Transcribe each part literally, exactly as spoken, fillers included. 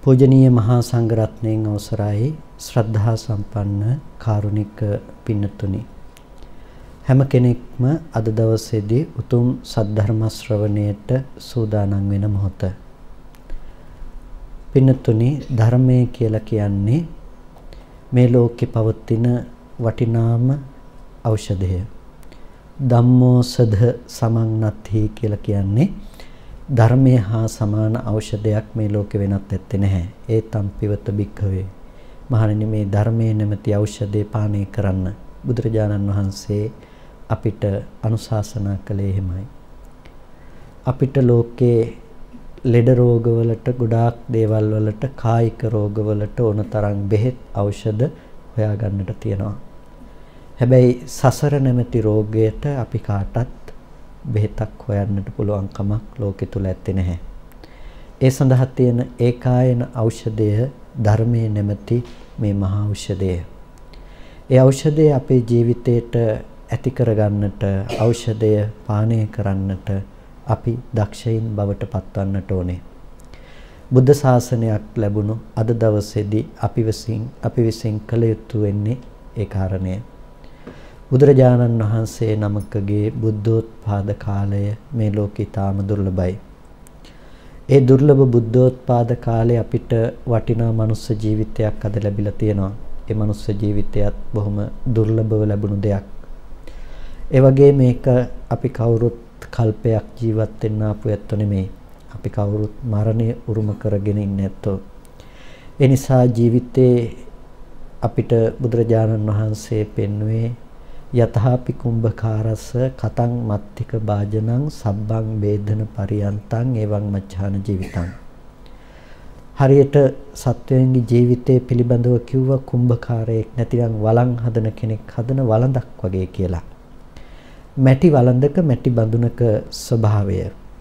පූජනීය මහා සංඝරත්නයන් අවසරයි ශ්‍රද්ධා සම්පන්න කාරුණික පින්නතුනි හැම කෙනෙක්ම අද දවසේදී උතුම් සද්ධර්ම ශ්‍රවණයට සූදානම් වෙන මොහොත පින්නතුනි ධර්මයේ කියලා කියන්නේ මේ ලෝකේ පවතින වටිනාම ඖෂධය ධම්මෝසධ සමන්නත්හි කියලා කියන්නේ ධර්මය හා සමාන ඖෂධයක් මේ ලෝකේ වෙනත් ඇත්තේ නැහැ. ඒ තම්පිවත බික්ඛවේ. මහණෙනි මේ ධර්මයේ නැමැති ඖෂධය පානය කරන්න බුදුරජාණන් වහන්සේ අපිට අනුශාසනා කළේ එහෙමයි. අපිට ලෝකේ ලෙඩ රෝගවලට ගොඩාක් දේවල් වලට කායික රෝගවලට ඕන තරම් බෙහෙත් ඖෂධ හොයා ගන්නට තියෙනවා. හැබැයි සසර නැමැති රෝගයට අපි කාටත් බෙහෙතක් හොයන්නට පුළුවන් කමක් ලෝකෙ තුල ඇත්තේ නැහැ. ඒ සඳහා තියෙන ඒකායන ඖෂධය ධර්මයේ නැමැති මේ මහා ඖෂධය. ඒ ඖෂධය අපේ ජීවිතයට ඇති කරගන්නට ඖෂධය පානය කරන්නට අපි දක්ෂයින් බවට පත්වන්නට ඕනේ. බුද්ධ ශාසනයක් ලැබුණු අද දවසේදී අපි විසින් අපි විසින් කළ යුතු වෙන්නේ ඒ කාරණය. බුදුරජාණන් වහන්සේ නමකගේ බුද්ධෝත්පාද කාලය මේ ලෝකේ තාම දුර්ලභයි. ඒ දුර්ලභ බුද්ධෝත්පාද කාලේ අපිට වටිනා මනුස්ස ජීවිතයක් අද ලැබිලා තියෙනවා. ඒ මනුස්ස ජීවිතයත් බොහොම දුර්ලභව ලැබුණු දෙයක්. ඒ වගේ මේක අපි කවුරුත් කල්පයක් ජීවත් වෙන්න ආපු ඇත්තෝ නෙමෙයි. අපි කවුරුත් මරණය උරුම කරගෙන ඉන්නේ ඇත්තෝ. ඒ නිසා ජීවිතේ අපිට බුදුරජාණන් වහන්සේ පෙන්වුවේ යතහාපි කුම්භකාරස්ස කතං මත්තික භාජනං සබ්බං වේදන පරියන්තං එවං මච්ඡාන ජීවිතං. හරියට සත්වයන්ගේ ජීවිතය පිළිබඳව කිව්ව කුම්භකාරයෙක් නැතිනම් වළං හදන කෙනෙක් හදන වළඳක් වගේ කියලා. මැටි වළඳක මැටි බඳුනක ස්වභාවය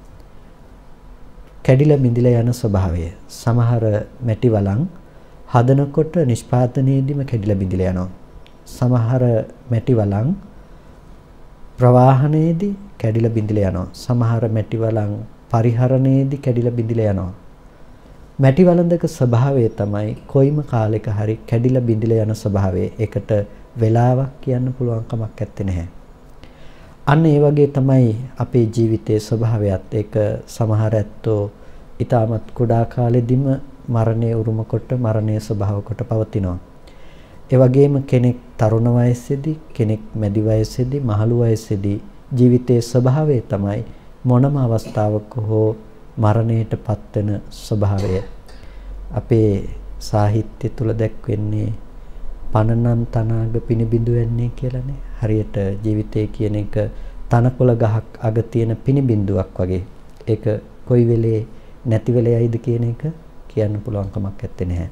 කැඩිලා බිඳිලා යන ස්වභාවය. සමහර මැටි වළං හදනකොට නිෂ්පාදනයේදීම කැඩිලා බිඳිලා යනවා. සමහර මැටි වළං ප්‍රවාහනයේදී කැඩිලා බිඳිලා යනවා. සමහර මැටි වළං පරිහරණයේදී කැඩිලා බිඳිලා යනවා. මැටි වළඳක ස්වභාවය තමයි කොයිම කාලයක හරි කැඩිලා බිඳිලා යන ස්වභාවය. ඒකට වෙලාවක් කියන්න පුළුවන් කමක් නැත්තේ නැහැ. අන්න ඒ වගේ තමයි අපේ ජීවිතයේ ස්වභාවයත්. ඒක සමහර ඇත්තෝ ඊටමත් කුඩා කාලෙදිම මරණය උරුම කොට මරණය ස්වභාව කොට පවතිනවා. ඒ වගේම කෙනෙක් තරුණ වයසේදී කෙනෙක් මැදි වයසේදී මහලු වයසේදී ජීවිතයේ ස්වභාවය තමයි මොනම අවස්ථාවක හෝ මරණයට පත්වෙන ස්වභාවය. අපේ සාහිත්‍ය තුල දැක්වෙන්නේ පනනම් තනාග පිනිබිඳු වෙන්නේ කියලානේ. හරියට ජීවිතය කියන එක තනකොළ ගහක් අග තියෙන පිනිබිඳුවක් වගේ. ඒක කොයි වෙලේ නැති වෙලේ යයිද කියන එක කියන්න පුළුවන් කමක් නැත්තේ නැහැ.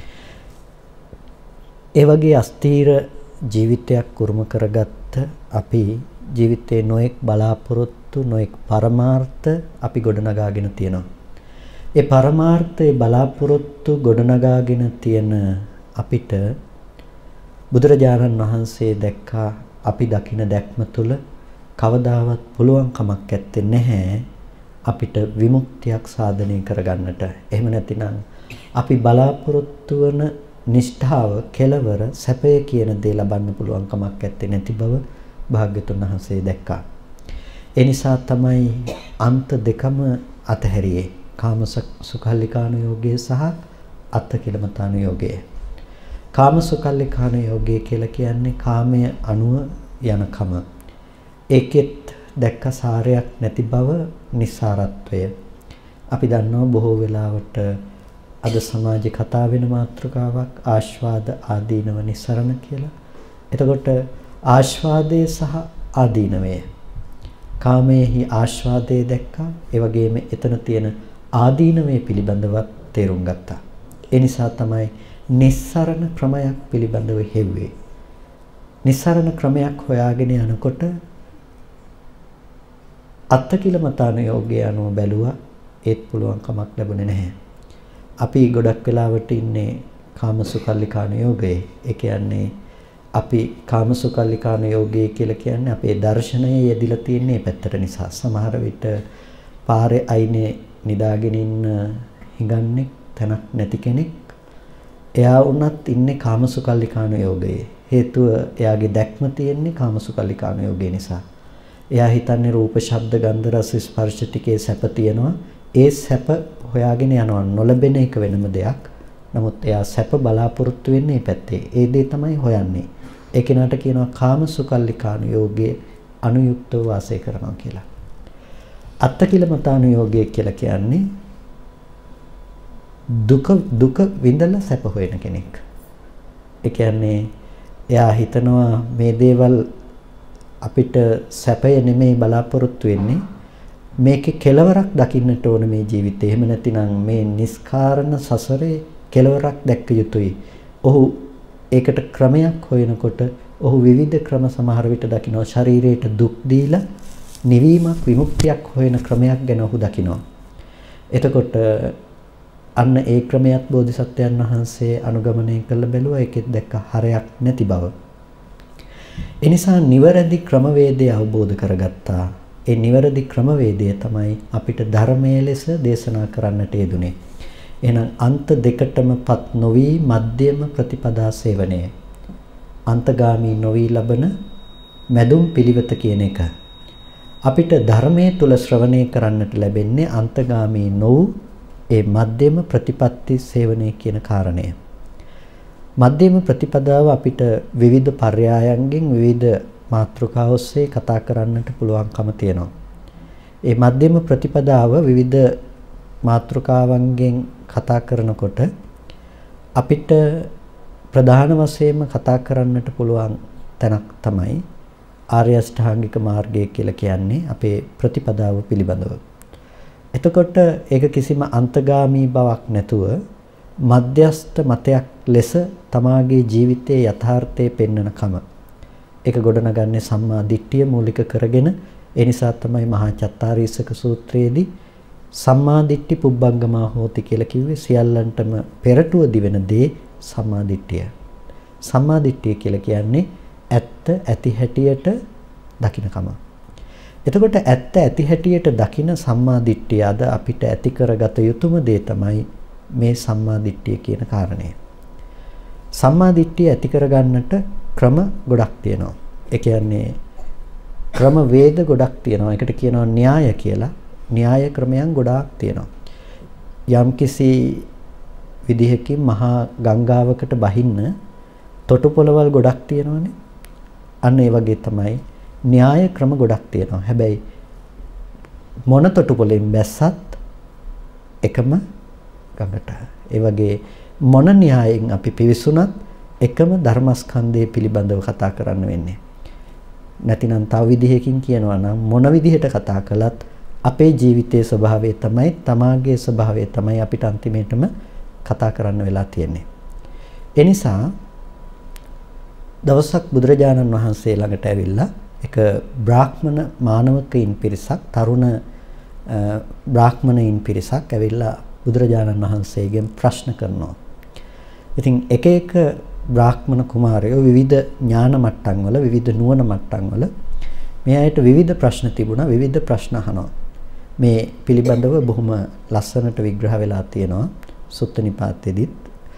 ඒ වගේ අස්තීර ජීවිතයක් උරුම කරගත්ත අපි ජීවිතේ නොඑක් බලාපොරොත්තු නොඑක් පරමාර්ථ අපි ගොඩනගාගෙන තියෙනවා. ඒ පරමාර්ථයේ බලාපොරොත්තු ගොඩනගාගෙන තියෙන අපිට බුදුරජාණන් වහන්සේ දැක්කා අපි දකින දැක්ම තුළ කවදාවත් පුළුවන් කමක් නැත්තේ නැහැ අපිට විමුක්තියක් සාධනය කරගන්නට. එහෙම නැතිනම් අපි බලාපොරොත්තු වන නිෂ්ඨාව කෙලවර සැපය කියන දේ ලබන්න පුළුවන් කමක් නැත්තේ නැති බව භාග්‍යතුන් වහන්සේ දැක්කා. ඒ නිසා තමයි අන්ත දෙකම අතහැරියේ. කාම සුඛල්ලිකාන යෝගය සහ අත්ථකිලමතාන යෝගය. කාම සුඛල්ලිකාන යෝගය කියලා කියන්නේ කාමයේ අණුව යනකම. ඒකෙත් දැක්ක සාරයක් නැති බව නිස්සාරත්වය. අපි දන්නවා බොහෝ වෙලාවට අද සමාජේ කතා වෙන මාතෘකාවක් ආස්වාද ආදීනව නිස්සරණ කියලා. එතකොට ආස්වාදයේ සහ ආදීනවය. කාමයේහි ආස්වාදයේ දැක්කා. ඒ වගේම එතන තියෙන ආදීනවය පිළිබඳව තේරුම් ගත්තා. ඒ නිසා තමයි නිස්සරණ ක්‍රමයක් පිළිබඳව හෙව්වේ. නිස්සරණ ක්‍රමයක් හොයාගෙන යනකොට අත්ථකිලමතාන යෝගය අනුව බැලුවා. ඒත් පුළුවන් කමක් ලැබුණේ නැහැ. අපි ගොඩක් වෙලාවට ඉන්නේ කාමසුකල්ලිකාන යෝගයේ. ඒ කියන්නේ අපි කාමසුකල්ලිකාන යෝගය කියලා කියන්නේ අපේ දර්ශනයේ යෙදිලා තියෙන මේ පැත්තට නිසා. සමහර විට පාරේ අයිනේ නිදාගෙන ඉන්න හිඟන්නෙක් තැනක් නැති කෙනෙක්. එයා වුණත් ඉන්නේ කාමසුකල්ලිකාණු යෝගයේ. හේතුව එයාගේ දැක්ම තියෙන්නේ කාමසුකල්ලිකාණු යෝගය නිසා. එයා හිතන්නේ රූප, ශබ්ද, ගන්ධ, රස, ස්පර්ශ ටිකේ සැප තියෙනවා. ඒ සැප හොයාගෙන යනවා. නොලැබෙන එක වෙනම දෙයක්. නමුත් එයා සැප බලාපොරොත්තු වෙන්නේ මේ පැත්තේ. ඒ දේ තමයි හොයන්නේ. ඒ කෙනාට කියනවා කාමසුකල්ලිකාණු යෝගයේ අනුයුක්තව වාසය කරනවා කියලා. අත්තකිලමතාණු යෝගය කියලා කියන්නේ දුක දුක විඳලා සැප හොයන කෙනෙක්. ඒ කියන්නේ එයා හිතනවා මේ දේවල් අපිට සැපය නෙමෙයි බලාපොරොත්තු වෙන්නේ, මේකේ කෙලවරක් දකින්නට ඕන මේ ජීවිතේ. එහෙම නැතිනම් මේ නිස්කාරණ සසරේ කෙලවරක් දැක්ක යුතුයි. ඔහු ඒකට ක්‍රමයක් හොයනකොට ඔහු විවිධ ක්‍රම සමහර විට දකිනවා. ශරීරයට දුක් දීලා නිවීමක්, විමුක්තියක් හොයන ක්‍රමයක් ගැන ඔහු දකිනවා. එතකොට අන්න ඒ ක්‍රමයක් බෝධිසත්වයන් වහන්සේ අනුගමනය කළ බැලුවා. ඒකෙත් දැක්ක හරයක් නැති බව. එනිසා නිවැරදි ක්‍රමවේදය අවබෝධ කරගත්තා. ඒ නිවැරදි ක්‍රමවේදය තමයි අපිට ධර්මයේ ලෙස දේශනා කරන්නට යෙදුනේ. එහෙනම් අන්ත දෙකටමපත් නොවි මධ්‍යම ප්‍රතිපදා සේවනය. අන්තගාමී නොවි ලබන මැදුම් පිළිවෙත කියන එක. අපිට ධර්මයේ තුල ශ්‍රවණය කරන්නට ලැබෙන්නේ අන්තගාමී නොවු ඒ මධ්‍යම ප්‍රතිපත්ති සේවනය කියන කාරණය. මධ්‍යම ප්‍රතිපදාව අපිට විවිධ පර්යායන්ගෙන් විවිධ මාතෘකා ඔස්සේ කතා කරන්නට පුළුවන්කම තියෙනවා. ඒ මධ්‍යම ප්‍රතිපදාව විවිධ මාතෘකාවන්ගෙන් කතා කරනකොට අපිට ප්‍රධාන වශයෙන්ම කතා කරන්නට පුළුවන් තැනක් තමයි ආර්ය අෂ්ටාංගික මාර්ගය කියලා කියන්නේ අපේ ප්‍රතිපදාව පිළිබඳව. එතකොට ඒක කිසිම අන්තගාමී බවක් නැතුව මධ්‍යස්ථ මතයක් ලෙස තමාගේ ජීවිතයේ යථාර්ථය පෙන්වන කම. ඒක ගොඩනගන්නේ සම්මා දිට්ඨිය මූලික කරගෙන. ඒ නිසා තමයි මහා චත්තාරීසක සූත්‍රයේදී සම්මා දිට්ඨි පුබ්බංගමා හෝති කියලා කිව්වේ. සියල්ලන්ටම පෙරටුව දිවෙන දේ සම්මා දිට්ඨිය. සම්මා දිට්ඨිය කියලා කියන්නේ ඇත්ත ඇති හැටියට දකින්නකම. එතකොට ඇත්ත ඇති හැටියට දකින සම්මා දිට්ඨිය අද අපිට ඇති කරගත යුතුම දේ තමයි මේ සම්මා දිට්ඨිය කියන කාරණය. සම්මා දිට්ඨිය ඇති කරගන්නට ක්‍රම ගොඩක් තියෙනවා. ඒ කියන්නේ ක්‍රම වේද ගොඩක් තියෙනවා. ඒකට කියනවා න්‍යාය කියලා. න්‍යාය ක්‍රමයන් ගොඩාක් තියෙනවා. යම්කිසි විදිහකින් මහා ගංගාවකට බහින්න තොටුපළවල් ගොඩක් තියෙනවානේ. අන්න ඒ වගේ තමයි න්‍යාය ක්‍රම ගොඩක් තියෙනවා. හැබැයි මොන තොටුපළෙන් බැස්සත් එකම ගඟට. ඒ වගේ මොන න්‍යායෙන් අපි පිවිසුණත් එකම ධර්මස්කන්ධය පිළිබඳව කතා කරන්න වෙන්නේ. නැතිනම් තව විදිහකින් කියනවා නම් මොන විදිහට කතා කළත් අපේ ජීවිතයේ ස්වභාවය තමයි, තමාගේ ස්වභාවය තමයි අපිට අන්තිමේටම කතා කරන්න වෙලා තියෙන්නේ. ඒ නිසා දවසක් බුදුරජාණන් වහන්සේ ළඟට ඇවිල්ලා එක බ්‍රාහ්මණ මානවකයින් පිරිසක්, තරුණ බ්‍රාහ්මණයින් පිරිසක් ඇවිල්ලා බුදුරජාණන් වහන්සේගෙන් ප්‍රශ්න කරනවා. ඉතින් එක එක බ්‍රාහ්මණ කුමාරයෝ විවිධ ඥාන මට්ටම් වල, විවිධ නුවණ මට්ටම් වල මේ අයට විවිධ ප්‍රශ්න තිබුණා. විවිධ ප්‍රශ්න අහනවා. මේ පිළිබඳව බොහොම ලස්සනට විග්‍රහ වෙලා තියෙනවා සුත්ත නිපාතයේදීත්.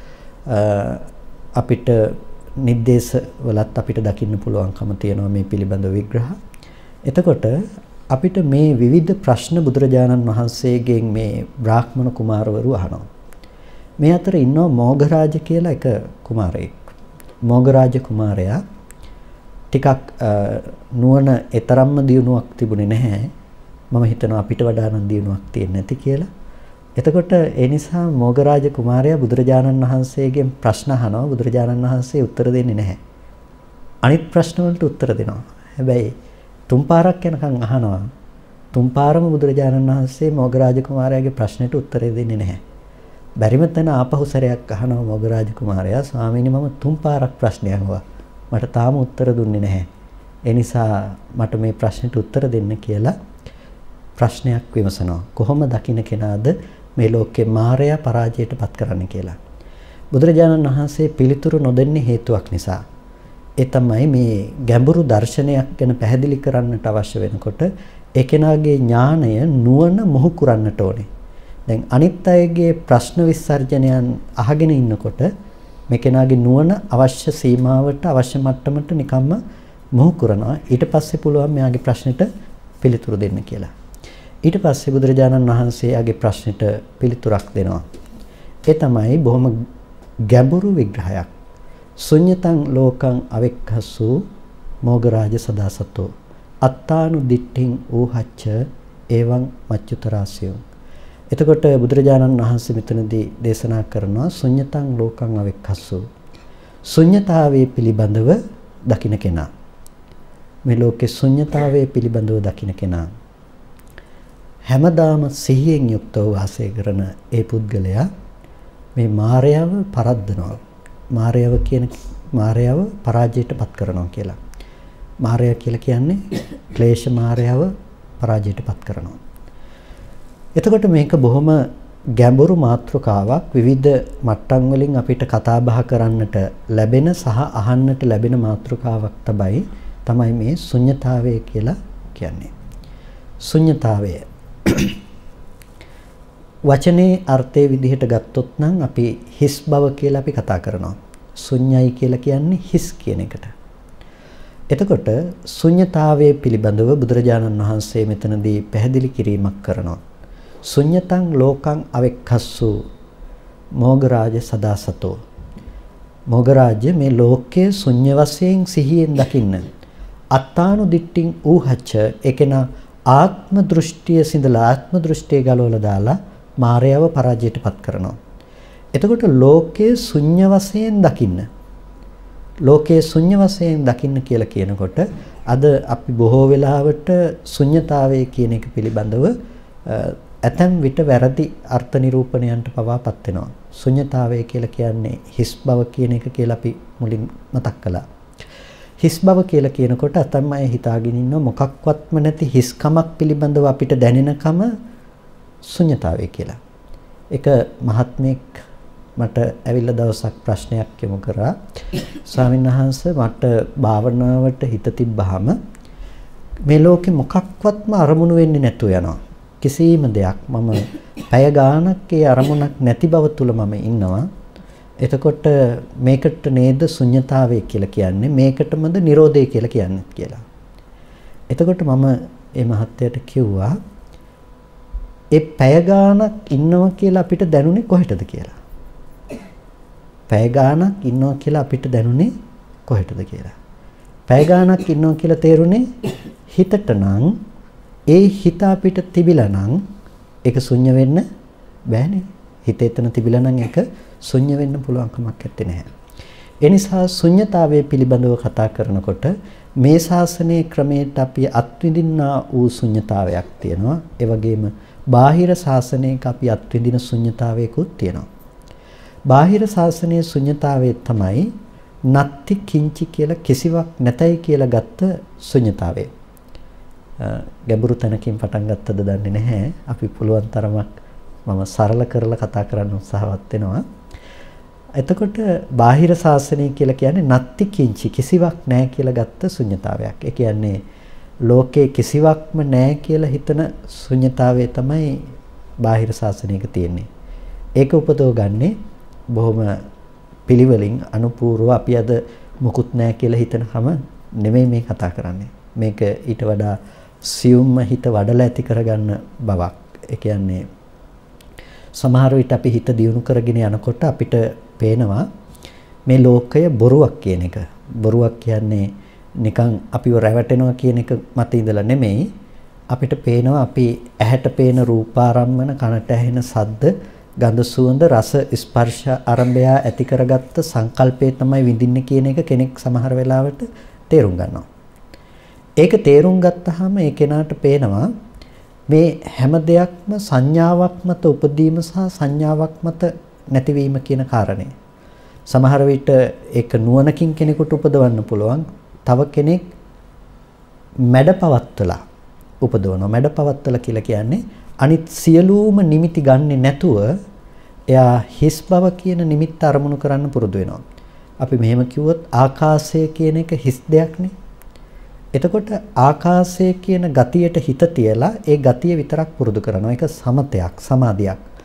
අපිට නිर्देश වලත් අපිට දකින්න පුළුවන්කම තියෙනවා මේ පිළිබඳ විග්‍රහ. එතකොට අපිට මේ විවිධ ප්‍රශ්න බුදුරජාණන් වහන්සේගෙන් මේ බ්‍රාහ්මණ කුමාරවරු අහනවා. මේ අතර ඉන්නවා මොගරාජ කියලා එක කුමාරයෙක්. මොගරාජ කුමාරයා ටිකක් නුවණ එතරම්ම දියුණුවක් තිබුණේ නැහැ. මම හිතනවා අපිට වඩා නම් දියුණුවක් තියෙන්නේ නැති කියලා. එතකොට ඒ නිසා මොගරාජ කුමාරයා බුදුරජාණන් වහන්සේගෙන් ප්‍රශ්න අහනවා. බුදුරජාණන් වහන්සේ උත්තර දෙන්නේ නැහැ. අනිත් ප්‍රශ්න වලට උත්තර දෙනවා. හැබැයි තුන් පාරක් යනකම් අහනවා. තුන් පාරම බුදුරජාණන් වහන්සේ මොගරාජ කුමාරයාගේ ප්‍රශ්නෙට උත්තර දෙන්නේ නැහැ. බැරිම තැන ආපහු සැරයක් අහනවා මොගරාජ කුමාරයා, ස්වාමීනි මම තුන් පාරක් ප්‍රශ්නය අහුවා. මට තාම උත්තර දුන්නේ නැහැ. ඒ නිසා මට මේ ප්‍රශ්නෙට උත්තර දෙන්න කියලා ප්‍රශ්නයක් විමසනවා. කොහොම දකින්න කෙනාද මේ ලෝකේ මායя පරාජයට පත් කරන්න කියලා. බුදුරජාණන් වහන්සේ පිළිතුරු නොදෙන්නේ හේතුවක් නිසා. ඒ තමයි මේ ගැඹුරු දර්ශනයක් ගැන පැහැදිලි කරන්නට අවශ්‍ය වෙනකොට ඒ කෙනාගේ ඥාණය නුවණ මොහු කරන්නට ඕනේ. දැන් අනිත් අයගේ ප්‍රශ්න විසර්ජනයන් අහගෙන ඉන්නකොට මේ කෙනාගේ නුවණ අවශ්‍ය සීමාවට අවශ්‍ය මට්ටමට නිකම්ම මොහු කරනවා. ඊට පස්සේ පුළුවන් මෙයාගේ ප්‍රශ්නෙට පිළිතුරු දෙන්න කියලා. ඊට පස්සේ බුදුරජාණන් වහන්සේ යාගේ ප්‍රශ්නෙට පිළිතුරක් දෙනවා. ඒ තමයි බොහොම ගැඹුරු විග්‍රහයක්. ශුඤ්ඤතං ලෝකං අවෙක්ඛසු මොගරාජ සදාසතෝ අත්තානු දිට්ඨින් ඌහච්ච එවං මච්චුතරාසියෝ. එතකොට බුදුරජාණන් වහන්සේ මෙතනදී දේශනා කරනවා ශුඤ්ඤතං ලෝකං අවෙක්ඛසු. ශුඤ්ඤතාවයේ පිළිබඳව දකින්න කෙනා. මේ ලෝකේ ශුඤ්ඤතාවයේ පිළිබඳව දකින්න කෙනා. හැමදාම සිහියෙන් යුක්තව වාසය කරන ඒ පුද්ගලයා මේ මායයව පරද්දනවා. මායයව කියන මායයව පරාජයටපත් කරනවා කියලා. මායය කියලා කියන්නේ ක්ලේශ මායයව පරාජයටපත් කරනවා. එතකොට මේක බොහොම ගැඹුරු මාතෘකාවක්. විවිධ මට්ටම් වලින් අපිට කතා බහ කරන්නට ලැබෙන සහ අහන්නට ලැබෙන මාතෘකාවක් තමයි තමයි මේ ශුන්්‍යතාවය කියලා කියන්නේ. ශුන්්‍යතාවය වචනේ අර්ථයේ විදිහට ගත්තොත් නම් අපි හිස් බව කියලා අපි කතා කරනවා. ශුන්‍යයි කියලා කියන්නේ හිස් කියන එකට. එතකොට ශුන්‍යතාවයේ පිළිබඳව බුදුරජාණන් වහන්සේ මෙතනදී පැහැදිලි කිරීමක් කරනවා. ශුන්‍යතං ලෝකං අවෙක්ඛස්සු මොගරාජ සදාසතෝ. මොගරාජ මේ ලෝකයේ ශුන්‍ය වශයෙන් සිහියෙන් දකින්න. අත්තානු දිට්ඨින් ඌහච්ච ඒකේන ආත්ම දෘෂ්ටිය සිඳලා ආත්ම දෘෂ්ටිය ගලවලා දාලා මායයව පරාජයටපත් කරනවා. එතකොට ලෝකයේ ශුන්‍ය වශයෙන් දකින්න. ලෝකයේ ශුන්‍ය වශයෙන් දකින්න කියලා කියනකොට අද අපි බොහෝ වෙලාවට ශුන්‍යතාවය කියන එක පිළිබඳව ඇතැම් විට වැරදි අර්ථ නිරූපණයන්ට පවාපත් වෙනවා. ශුන්‍යතාවය කියලා කියන්නේ හිස් බව කියන එක කියලා අපි මුලින් මතක් කළා. හිස් බව කියලා කියනකොට අතම් අය හිතාගෙන ඉන්නවා මොකක්වත්ම නැති හිස්කමක් පිළිබඳව අපිට දැනෙනකම ශුන්‍යතාවය කියලා. ඒක මහත්මයෙක් මට ඇවිල්ලා දවසක් ප්‍රශ්නයක් යොමු කරා. ස්වාමීන් වහන්සේ මට භාවනාවට හිත තිබ්බහම මේ ලෝකේ මොකක්වත්ම අරමුණු වෙන්නේ නැතුව යනවා. කිසිම දෙයක් මම පැය ගාණක් ඒ අරමුණක් නැති බව තුල මම ඉන්නවා. එතකොට මේකට නේද ශුන්‍යතාවය කියලා කියන්නේ මේකටමද නිරෝධය කියලා කියන්නේ කියලා. එතකොට මම මේ මහත්තයාට කිව්වා ඒ පැය ගාණක් ඉන්නවා කියලා අපිට දැනුනේ කොහෙටද කියලා. පැය ගාණක් ඉන්නවා කියලා අපිට දැනුනේ කොහෙටද කියලා. පැය ගාණක් ඉන්නවා කියලා තේරුනේ හිතට නම් ඒ හිත අපිට තිබිලා නම් ඒක ශුන්‍ය වෙන්න බෑනේ. හිත එතන තිබිලා නම් ඒක ශුන්‍ය වෙන්න පුළුවන් කමක් නැත්තේ නෑ. ඒ නිසා ශුන්‍යතාවයේ පිළිබඳව කතා කරනකොට මේ ශාසනයේ ක්‍රමයට අපි අත්විඳින්නා වූ ශුන්‍යතාවයක් තියෙනවා. ඒ වගේම බාහිර ශාසනයක අපි අත්විඳින ශුන්‍යතාවයකුත් තියෙනවා. බාහිර ශාසනයේ ශුන්‍යතාවය තමයි නත්ති කිංචි කියලා කිසිවක් නැතයි කියලා ගත්ත ශුන්‍යතාවය. ගැඹුරු තැනකින් පටන් ගත්තද දන්නේ නැහැ. අපි පුළුවන් තරමක් මම සරල කරලා කතා කරන්න උත්සාහවත් වෙනවා. එතකොට බාහිර ශාසනය කියලා කියන්නේ නත්ති කිංචි කිසිවක් නැහැ කියලා ගත්ත ශුන්‍යතාවයක්. ඒ කියන්නේ ලෝකේ කිසිවක්ම නැහැ කියලා හිතන ශුන්‍යතාවය තමයි බාහිර ශාසනයක තියෙන්නේ. ඒක උපදව ගන්නේ බොහොම පිළිවෙලින් අනුපූර්ව අපි අද මුකුත් නැහැ කියලා හිතනකම නෙමෙයි මේ කතා කරන්නේ. මේක ඊට වඩා සියුම්ම හිත වඩලා ඇති කරගන්න බවක්. ඒ කියන්නේ සමහර විට අපි හිත දියුණු කරගෙන යනකොට අපිට පේනවා මේ ලෝකය බොරුවක් කියන එක. බොරුවක් කියන්නේ නිකන් අපිව රැවටෙනවා කියන එක මත ඉඳලා නෙමෙයි. අපිට පේනවා අපි ඇහැට පේන රූපාරම්මන, කනට ඇහෙන ශබ්ද, ගඳ සුවඳ, රස ස්පර්ශ ආරම්භය ඇති කරගත්ත සංකල්පය තමයි විඳින්නේ කියන එක කෙනෙක් සමහර වෙලාවට තේරුම් ගන්නවා. ඒක තේරුම් ගත්තාම ඒ කෙනාට පේනවා මේ හැම දෙයක්ම සංඥාවක් මත උපදීම සහ සංඥාවක් මත නැතිවීම කියන කාරණේ. සමහර විට ඒක නුවණකින් කෙනෙකුට උපදවන්න පුළුවන්. තව කෙනෙක් මැඩපවත්තලා උපදවනවා. මැඩපවත්තලා කියලා කියන්නේ අනිත් සියලුම නිමිති ගන්නෙ නැතුව එයා හිස් බව කියන නිමිත්ත අරමුණු කරන්න පුරුදු වෙනවා. අපි මෙහෙම කිව්වොත් ආකාශය කියන එක හිස් දෙයක්නේ. එතකොට ආකාශය කියන ගතියට හිත තියලා ඒ ගතිය විතරක් පුරුදු කරනවා. ඒක සමතයක්, සමාධියක්.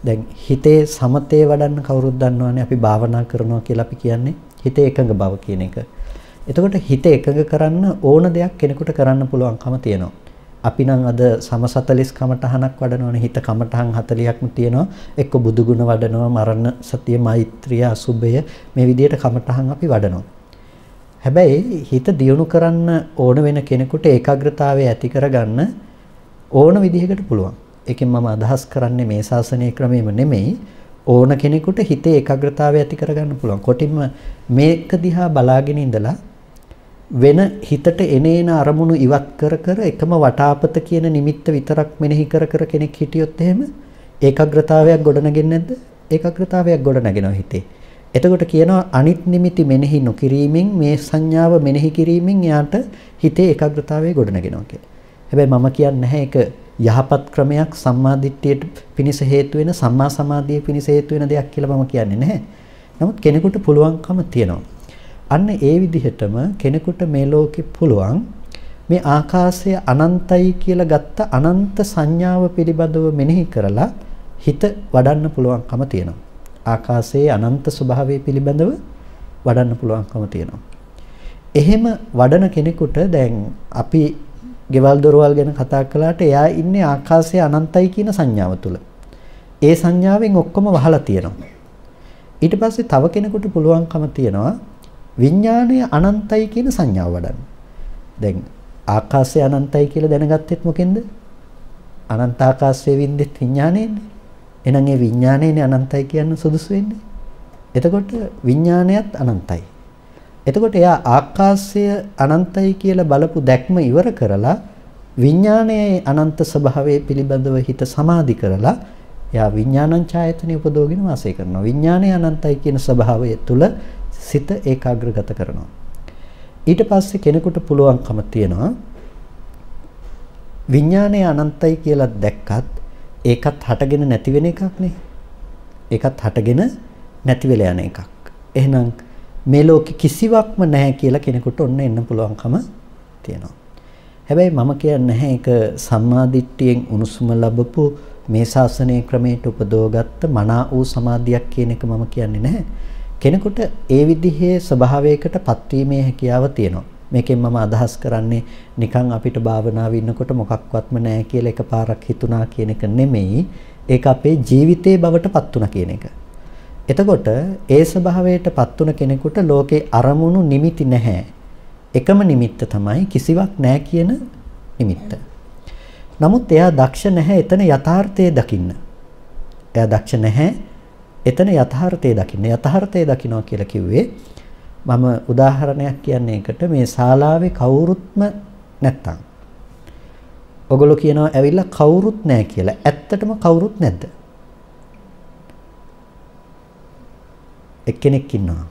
දැන් හිතේ සමතේ වඩන්න කවුරුත් දන්නවනේ අපි භාවනා කරනවා කියලා අපි කියන්නේ හිතේ එකඟ බව කියන එක. එතකොට හිත එකඟ කරන්න ඕන දෙයක් කෙනෙකුට කරන්න පුළුවන්කම තියෙනවා. අපි නම් අද සම සතලිස් කමඨහනක් වඩනවනේ හිත කමඨහන් හතලිහක්ම තියෙනවා. එක්ක බුදු ගුණ වඩනවා, මරණ සතිය, මෛත්‍රිය, අසුභය මේ විදිහට කමඨහන් අපි වඩනවා. හැබැයි හිත දියුණු කරන්න ඕන වෙන කෙනෙකුට ඒකාග්‍රතාවය ඇති කරගන්න ඕන විදිහකට පුළුවන්. ඒකෙන් මම අදහස් කරන්නේ මේ ශාසනීය ක්‍රමෙම නෙමෙයි ඕන කෙනෙකුට හිතේ ඒකාග්‍රතාවය ඇති කරගන්න පුළුවන්. කොටින්ම මේක දිහා බලාගෙන ඉඳලා වෙන හිතට එනේන අරමුණු ඉවත් කර කර එකම වටාපත කියන නිමිත්ත විතරක් මෙනෙහි කර කර කෙනෙක් හිටියොත් එහෙම ඒකාග්‍රතාවයක් ගොඩනගෙන්නේ නැද්ද? ඒකාග්‍රතාවයක් ගොඩනගෙනවා හිතේ. එතකොට කියනවා අනිත් නිමිති මෙනෙහි නොකිරීමෙන් මේ සංඥාව මෙනෙහි කිරීමෙන් යාට හිතේ ඒකාග්‍රතාවය ගොඩනගෙනවා කියලා. හැබැයි මම කියන්නේ නැහැ ඒක යහපත් ක්‍රමයක් සම්මාදිට්ඨියට පිණිස හේතු වෙන සම්මා සමාධිය පිණිස හේතු වෙන දෙයක් කියලා මම කියන්නේ නැහැ. නමුත් කෙනෙකුට පුළුවන්කම තියෙනවා. අන්න ඒ විදිහටම කෙනෙකුට මේ ලෝකෙ පුළුවන් මේ ආකාශය අනන්තයි කියලා ගත්ත අනන්ත සංඥාව පිළිබඳව මෙනෙහි කරලා හිත වඩන්න පුළුවන්කම තියෙනවා. ආකාශයේ අනන්ත ස්වභාවය පිළිබඳව වඩන්න පුළුවන්කම තියෙනවා. එහෙම වඩන කෙනෙකුට දැන් අපි ගෙවල් දොරවල් ගැන කතා කළාට එයා ඉන්නේ ආකාශයේ අනන්තයි කියන සංඥාව තුල. ඒ සංඥාවෙන් ඔක්කොම වහලා තියෙනවා. ඊට පස්සේ තව කෙනෙකුට පුළුවන්කම තියෙනවා විඥාණය අනන්තයි කියන සංඥාව වඩන්න. දැන් ආකාශය අනන්තයි කියලා දැනගත්තෙත් මොකෙන්ද? අනන්ත ආකාශයේ වින්දෙත් විඥාණයනේ. එහෙනම් ඒ විඥාණයනේ අනන්තයි කියන්න සුදුසු වෙන්නේ. එතකොට විඥාණයත් අනන්තයි. එතකොට එයා ආකාශය අනන්තයි කියලා බලපු දැක්ම ඉවර කරලා විඥානයේ අනන්ත ස්වභාවය පිළිබඳව හිත සමාධි කරලා එයා විඥානං ඡායතනෙ උපදෝගෙන වාසය කරනවා. විඥානයේ අනන්තයි කියන ස්වභාවය තුල සිත ඒකාග්‍රගත කරනවා. ඊට පස්සේ කෙනෙකුට පුළුවන්කම තියෙනවා විඥානයේ අනන්තයි කියලා දැක්කත් ඒකත් හටගෙන නැති වෙන එකක් නේ. ඒකත් හටගෙන නැති වෙලා යන එකක්. එහෙනම් මේ ලෝකෙ කිසිවක්ම නැහැ කියලා කෙනෙකුට ඔන්න එන්න පුළුවන්කම තියෙනවා. හැබැයි මම කියන්නේ නැහැ ඒක සම්මාදිට්ඨියෙන් උණුසුම ලැබපු මේ ශාසනීය ක්‍රමයට උපදවගත්ත මනා වූ සමාධියක් කියන එක මම කියන්නේ නැහැ. කෙනෙකුට ඒ විදිහේ ස්වභාවයකට පත්වීමේ හැකියාව තියෙනවා. මේකෙන් මම අදහස් කරන්නේ නිකන් අපිට භාවනාවේ ඉන්නකොට මොකක්වත්ම නැහැ කියලා එකපාරක් හිතුණා කියන එක නෙමෙයි. ඒක අපේ ජීවිතයේ බවට පත් වුණා කියන එක. එතකොට ඒ ස්වභාවයට පත් වුණ කෙනෙකුට ලෝකේ අරමුණු නිමිති නැහැ. එකම නිමිත්ත තමයි කිසිවක් නැහැ කියන නිමිත්ත. නමුත් එයා දක්ෂ නැහැ එතන යථාර්ථය දකින්න. එයා දක්ෂ නැහැ එතන යථාර්ථය දකින්න. යථාර්ථය දකින්නවා කියලා කිව්වේ මම උදාහරණයක් කියන්නේ එකට මේ ශාලාවේ කවුරුත්ම නැත්තම්. ඔගොල්ලෝ කියනවා ඇවිල්ලා කවුරුත් නැහැ කියලා. ඇත්තටම කවුරුත් නැද්ද? එක්කෙනෙක් ඉන්නවා.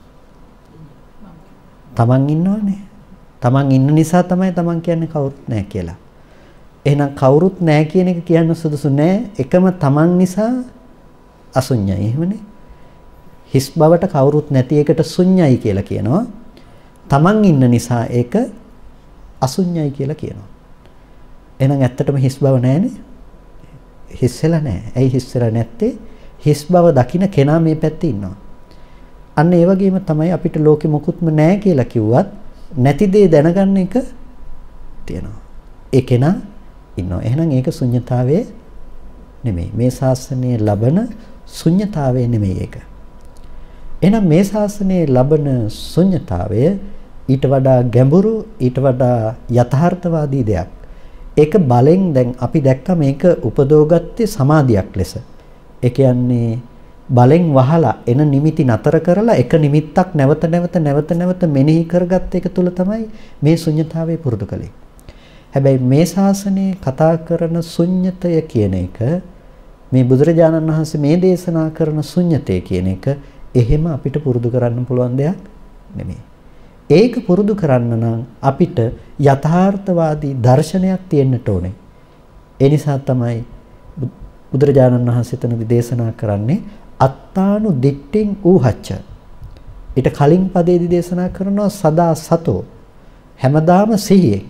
තමන් ඉන්නවනේ. තමන් ඉන්න නිසා තමයි තමන් කියන්නේ කවුරුත් නැහැ කියලා. එහෙනම් කවුරුත් නැහැ කියන එක කියන්න සුදුසු නැහැ. එකම තමන් නිසා අසුඤ්ඤයි. එහෙමනේ. හිස් බවට කවුරුත් නැති එකට ශුඤ්ඤයි කියලා කියනවා. තමන් ඉන්න නිසා ඒක අසුඤ්ඤයි කියලා කියනවා. එහෙනම් ඇත්තටම හිස් බව නැහැනේ. හිස් වෙලා නැහැ. ඇයි හිස් වෙලා නැත්තේ? හිස් බව දකින්න කෙනා මේ පැත්තේ ඉන්නවා. අන්න ඒ වගේම තමයි අපිට ලෝකෙ මොකුත්ම නැහැ කියලා කිව්වත් නැති දේ දැනගන්න එක තියෙනවා. ඒ කෙනා ඉන්නවා. එහෙනම් ඒක ශුන්්‍යතාවයේ නෙමෙයි. මේ ශාසනයේ ලබන ශුන්්‍යතාවයේ නෙමෙයි ඒක. එහෙනම් මේ ශාසනයේ ලබන ශුන්්‍යතාවය ඊට වඩා ගැඹුරු ඊට වඩා යථාර්ථවාදී දෙයක්. ඒක බලෙන් දැන් අපි දැක්ක මේක උපදෝගත්තේ සමාධියක් ලෙස. ඒ කියන්නේ බලෙන් වහලා එන නිමිති නතර කරලා එක නිමිත්තක් නැවත නැවත නැවත නැවත මෙනෙහි කරගත්ත එක තුල තමයි මේ ශුන්්‍යතාවය පුරුදු කළේ. හැබැයි මේ ශාසනයේ කතා කරන ශුන්්‍යතය කියන එක මේ බුදුරජාණන් වහන්සේ මේ දේශනා කරන ශුන්්‍යතය කියන එක එහෙම අපිට පුරුදු කරන්න පුළුවන් දෙයක් නෙමෙයි. ඒක පුරුදු කරන්න නම් අපිට යථාර්ථවාදී දර්ශනයක් තියෙන්නට ඕනේ. ඒ නිසා තමයි බුදුරජාණන් වහන්සේ තනදි දේශනා කරන්නේ අත්තානු දිට්ඨින් ඌහච්ච. ඊට කලින් පදේදී දේශනා කරනවා සදා සතෝ හැමදාම සිහියේ.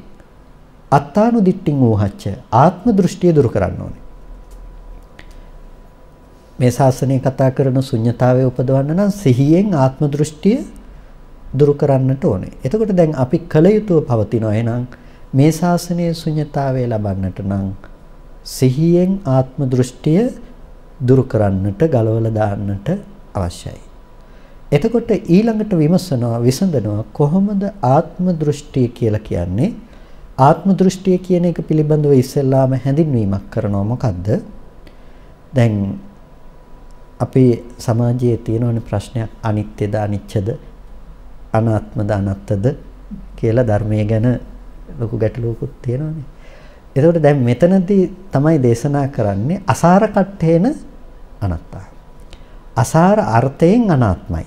අත්තානු දිට්ඨින් ඌහච්ච ආත්ම දෘෂ්ටිය දුරු කරන්න ඕනේ. මේ ශාසනය කතා කරන ශුන්‍යතාවය උපදවන්න නම් සිහියෙන් ආත්ම දෘෂ්ටිය දුරු කරන්නට ඕනේ. එතකොට දැන් අපි කල යුතුව පවතිනවා. එහෙනම් මේ ශාසනයේ ශුන්‍යතාවය ලබන්නට නම් සිහියෙන් ආත්ම දෘෂ්ටිය දුරු කරන්නට ගලවලා දාන්නට අවශ්‍යයි. එතකොට ඊළඟට විමසනවා විසඳනවා කොහොමද ආත්ම දෘෂ්ටිය කියලා කියන්නේ? ආත්ම දෘෂ්ටිය කියන එක පිළිබඳව ඉස්සෙල්ලාම හැඳින්වීමක් කරනවා. මොකද්ද? දැන් අපේ සමාජයේ තියෙනවනේ ප්‍රශ්නයක් අනිත්‍යද අනිච්චද අනාත්මද අනාත්තද කියලා ධර්මයේ ගැන ලොකු ගැටලුවකුත් තියෙනවනේ. එතකොට දැන් මෙතනදී තමයි දේශනා කරන්නේ අසාර කට්ඨේන අනාත්තා. අසාර අර්ථයෙන් අනාත්මයි.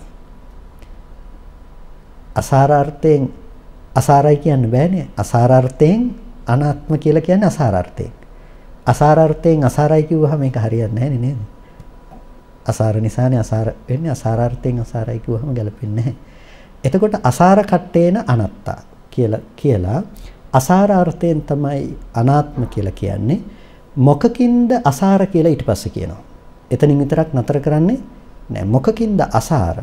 අසාර අර්ථයෙන් අසාරයි කියන්න බෑනේ. අසාර අර්ථයෙන් අනාත්ම කියලා කියන්නේ අසාර අර්ථයෙන්. අසාර අර්ථයෙන් අසාරයි කිව්වහම මේක හරියන්නේ නැහැ නේද? අසාර නිසානේ අසාර වෙන්නේ. අසාර අර්ථයෙන් අසාරයි කිව්වහම ගැලපෙන්නේ නැහැ. එතකොට අසාර කට්ඨේන අනාත්තා කියලා කියලා අසාර අර්ථයෙන් තමයි අනාත්ම කියලා කියන්නේ. මොකකින්ද අසාර කියලා ඊට පස්සේ කියනවා. එතනින් විතරක් නතර කරන්නේ නෑ. මොකකින්ද අසාර?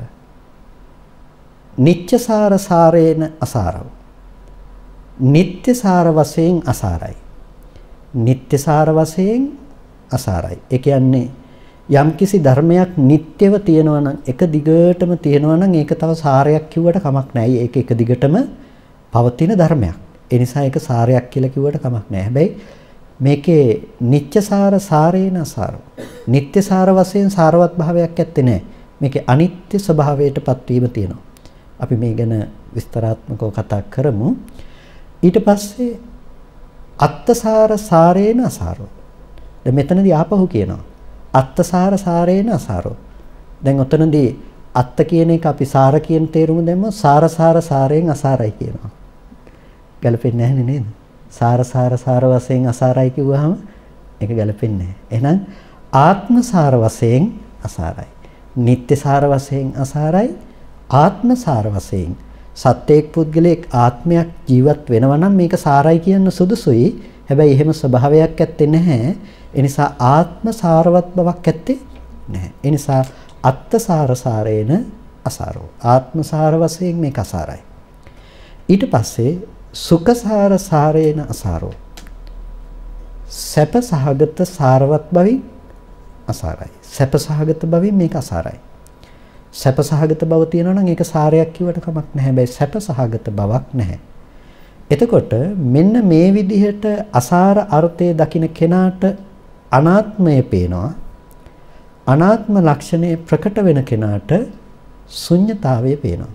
නිච්චසාර සාරේන අසාරව. නිත්‍යසාර වශයෙන් අසාරයි. නිත්‍යසාර වශයෙන් අසාරයි. ඒ කියන්නේ යම්කිසි ධර්මයක් නිට්ටයව තියෙනවා නම් එක දිගටම තියෙනවා නම් ඒක තව සාරයක් කිව්වට කමක් නැහැ. ඒක එක දිගටම පවතින ධර්මයක්. ඒ නිසා ඒක සාරයක් කියලා කිව්වට කමක් නැහැ. හැබැයි මේකේ නිත්‍යසාර සාරේන අසාරව. නිත්‍යසාර වශයෙන් සාරවත් භාවයක් ඇත්තේ නැහැ. මේකේ අනිත්‍ය ස්වභාවයටපත් වීම තියෙනවා. අපි මේ ගැන විස්තරාත්මකව කතා කරමු. ඊට පස්සේ අත්තසාර සාරේන අසාරෝ. දැන් මෙතනදී ආපහු කියනවා අත්තසාර සාරේන අසාරෝ. දැන් ඔතනදී අත්ත කියන එක අපි සාර කියන තේරුම දැම්මොත් සාර සාර සාරයෙන් අසාරයි කියනවා. ගැලපෙන්නේ නැහැ නේද? සාර සාර සාර වශයෙන් අසාරයි කිව්වහම ඒක ගැලපෙන්නේ නැහැ. එහෙනම් ආත්ම සාර වශයෙන් අසාරයි. නිත්‍ය සාර වශයෙන් අසාරයි. ආත්ම සාර වශයෙන් සත්‍යයක් පුද්ගලයෙක් ආත්මයක් ජීවත් වෙනවා නම් මේක සාරයි කියන සුදුසුයි. හැබැයි එහෙම ස්වභාවයක් ඇත්තේ නැහැ. ඒ නිසා ආත්ම සාරවත් බවක් ඇත්තේ නැහැ. ඒ නිසා අත්ත සාර සාරේන අසාරෝ. ආත්ම සාර වශයෙන් මේක අසාරයි. ඊට පස්සේ සුඛ සාර සාරේන අසාරෝ. සැප සහගත සාරවත් බවින් අසාරයි. සැප සහගත බවින් මේක අසාරයි. සැප සහගත බව තියෙනවා නම් ඒක සාරයක් කිව්වට කමක් නැහැ. හැබැයි සැප සහගත බවක් නැහැ. එතකොට මෙන්න මේ විදිහට අසාර අර්ථය දකින කෙනාට අනාත්මය පේනවා. අනාත්ම ලක්ෂණය ප්‍රකට වෙන කෙනාට ශුන්්‍යතාවය පේනවා.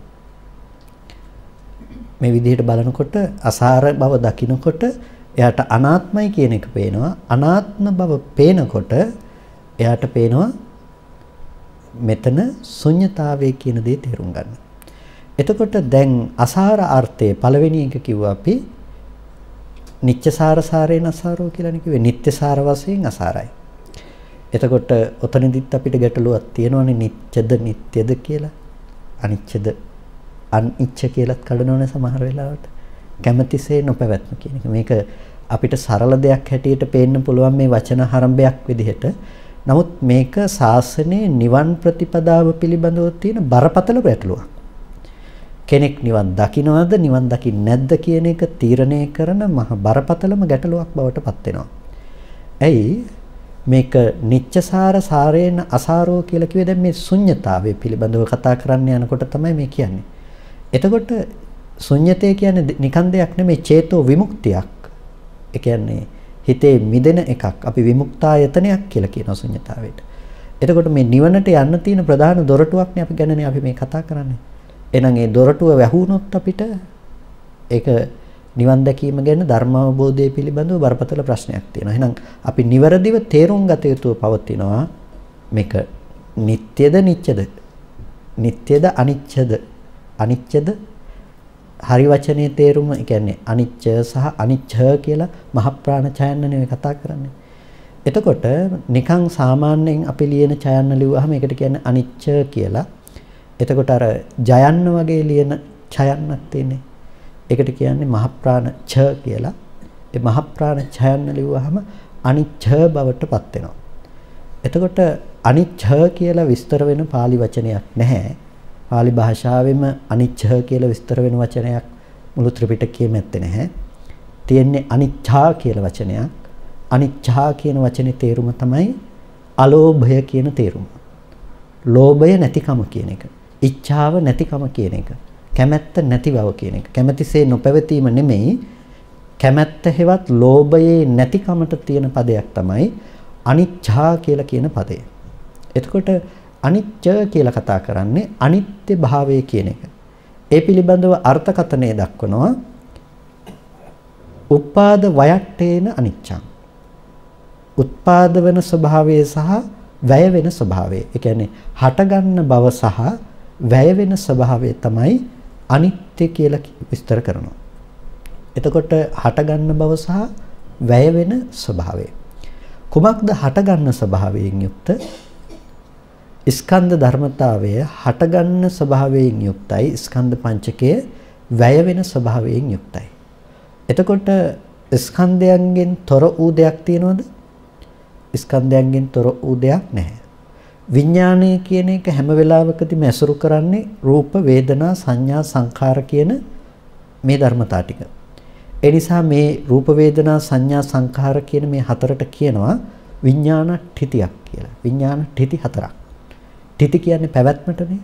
මේ විදිහට බලනකොට අසාර බව දකිනකොට එයාට අනාත්මයි කියන එක පේනවා. අනාත්ම බව පේනකොට එයාට පේනවා මෙතන ශුන්්‍යතාවය කියන දේ තේරුම් ගන්න. එතකොට දැන් අසාර අර්ථයේ පළවෙනි එක කිව්වා අපි නිච්චසාර සාරේන අසාරෝ කියලානේ කිව්වේ. නිත්‍යසාර වශයෙන් අසාරයි. එතකොට ඔතනදිත් අපිට ගැටලුවක් තියෙනවානේ නිච්චද නිට්ටයද කියලා. අනිච්චද අනිච්ච කියලාත් කඩනවනේ සමහර වෙලාවට. කැමැතිසේ නොපැවැත්ම කියන එක. මේක අපිට සරල දෙයක් හැටියට පේන්න පුළුවන් මේ වචන හරඹයක් විදිහට. නමුත් මේක ශාසනයේ නිවන් ප්‍රතිපදාව පිළිබඳව තියෙන බරපතල ගැටලුවක්. කෙනෙක් නිවන් දකින්නවද නිවන් දකින්නේ නැද්ද කියන එක තීරණය කරන මහ බරපතලම ගැටලුවක් බවට පත් වෙනවා. ඇයි මේක නිච්චසාර සාරේන අසාරෝ කියලා කිව්වේ දැන් මේ ශුන්්‍යතාවය පිළිබඳව කතා කරන්න යනකොට තමයි මේ කියන්නේ. එතකොට ශුන්්‍යතය කියන්නේ නිකන් දෙයක් නෙමෙයි චේතෝ විමුක්තියක්. ඒ කියන්නේ හිතේ මිදෙන එකක්. අපි විමුක්තායතනයක් කියලා කියනවා ශුන්්‍යතාවයට. එතකොට මේ නිවනට යන්න තියෙන ප්‍රධාන දොරටුවක්නේ අපි ගැනනේ අපි මේ කතා කරන්නේ. එහෙනම් ඒ දොරටුව වැහුනොත් අපිට ඒක නිවන් දැකීම ගැන ධර්මාවබෝධය පිළිබඳව බරපතල ප්‍රශ්නයක් තියෙනවා. එහෙනම් අපි නිවැරදිව තේරුම් ගත යුතු පවතිනවා මේක නිට්ටයද නිච්චද? නිට්ටයද අනිච්චද? අනිච්චද? හරි වචනේ තේරුම ඒ කියන්නේ අනිච්ච සහ අනිච්ච කියලා මහ ප්‍රාණ ඡයන්න නෙවෙයි කතා කරන්නේ. එතකොට නිකන් සාමාන්‍යයෙන් අපි ලියන ඡයන්න ලිව්වහම ඒකට කියන්නේ අනිච්ච කියලා. එතකොට අර ජයන්න වගේ ලියන ඡයන්නක් තියෙන්නේ. ඒකට කියන්නේ මහ ප්‍රාණ ඡ කියලා. ඒ මහ ප්‍රාණ ඡයන්න ලිව්වහම අනිච්ච බවටපත් වෙනවා. එතකොට අනිච්ච කියලා විස්තර වෙන pāli වචනයක් නැහැ. pāli භාෂාවෙම අනිච්ච කියලා විස්තර වෙන වචනයක් මුළු ත්‍රිපිටකයේම ඇත්තේ නැහැ. තියෙන්නේ අනිච්චා කියලා වචනයක්. අනිච්චා කියන වචනේ තේරුම තමයි අලෝභය කියන තේරුම. ලෝභය නැතිකම කියන එක. ඉච්ඡාව නැතිකම කියන එක. කැමැත්ත නැති බව කියන එක. කැමැතිසේ නොපැවතීම නෙමෙයි. කැමැත්ත හෙවත් ලෝභයේ නැතිකමට තියෙන පදයක් තමයි අනිච්චා කියලා කියන පදය. එතකොට අනිච්ච කියලා කතා කරන්නේ අනිත්‍ය භාවය කියන එක. ඒ පිළිබඳව අර්ථකථනය දක්වනවා උපාද වයට්ටේන අනිච්චං. උත්පාද වෙන ස්වභාවය සහ වැය වෙන ස්වභාවය. ඒ කියන්නේ හටගන්න බව සහ වැය වෙන ස්වභාවය තමයි අනිත්‍ය කියලා විස්තර කරනවා. එතකොට හටගන්න බව සහ වැය වෙන ස්වභාවය. කුමක්ද හටගන්න ස්වභාවයෙන් යුක්ත? ස්කන්ධ ධර්මතාවය හටගන්න ස්වභාවයෙන් යුක්තයි. ස්කන්ධ පංචකය වැය වෙන ස්වභාවයෙන් යුක්තයි. එතකොට ස්කන්ධයන්ගෙන් තොර වූ දෙයක් තියෙනවද? ස්කන්ධයන්ගෙන් තොර වූ දෙයක් නැහැ. විඥානය කියන එක හැම වෙලාවකදීම ඇසුරු කරන්නේ රූප, වේදනා, සංඥා, සංඛාර කියන මේ ධර්මතා ටික. ඒ නිසා මේ රූප, වේදනා, සංඥා, සංඛාර කියන මේ හතරට කියනවා විඥාන ඨිතියක් කියලා. විඥාන ඨිති හතරක්. ඨිති කියන්නේ පැවැත්මටනේ.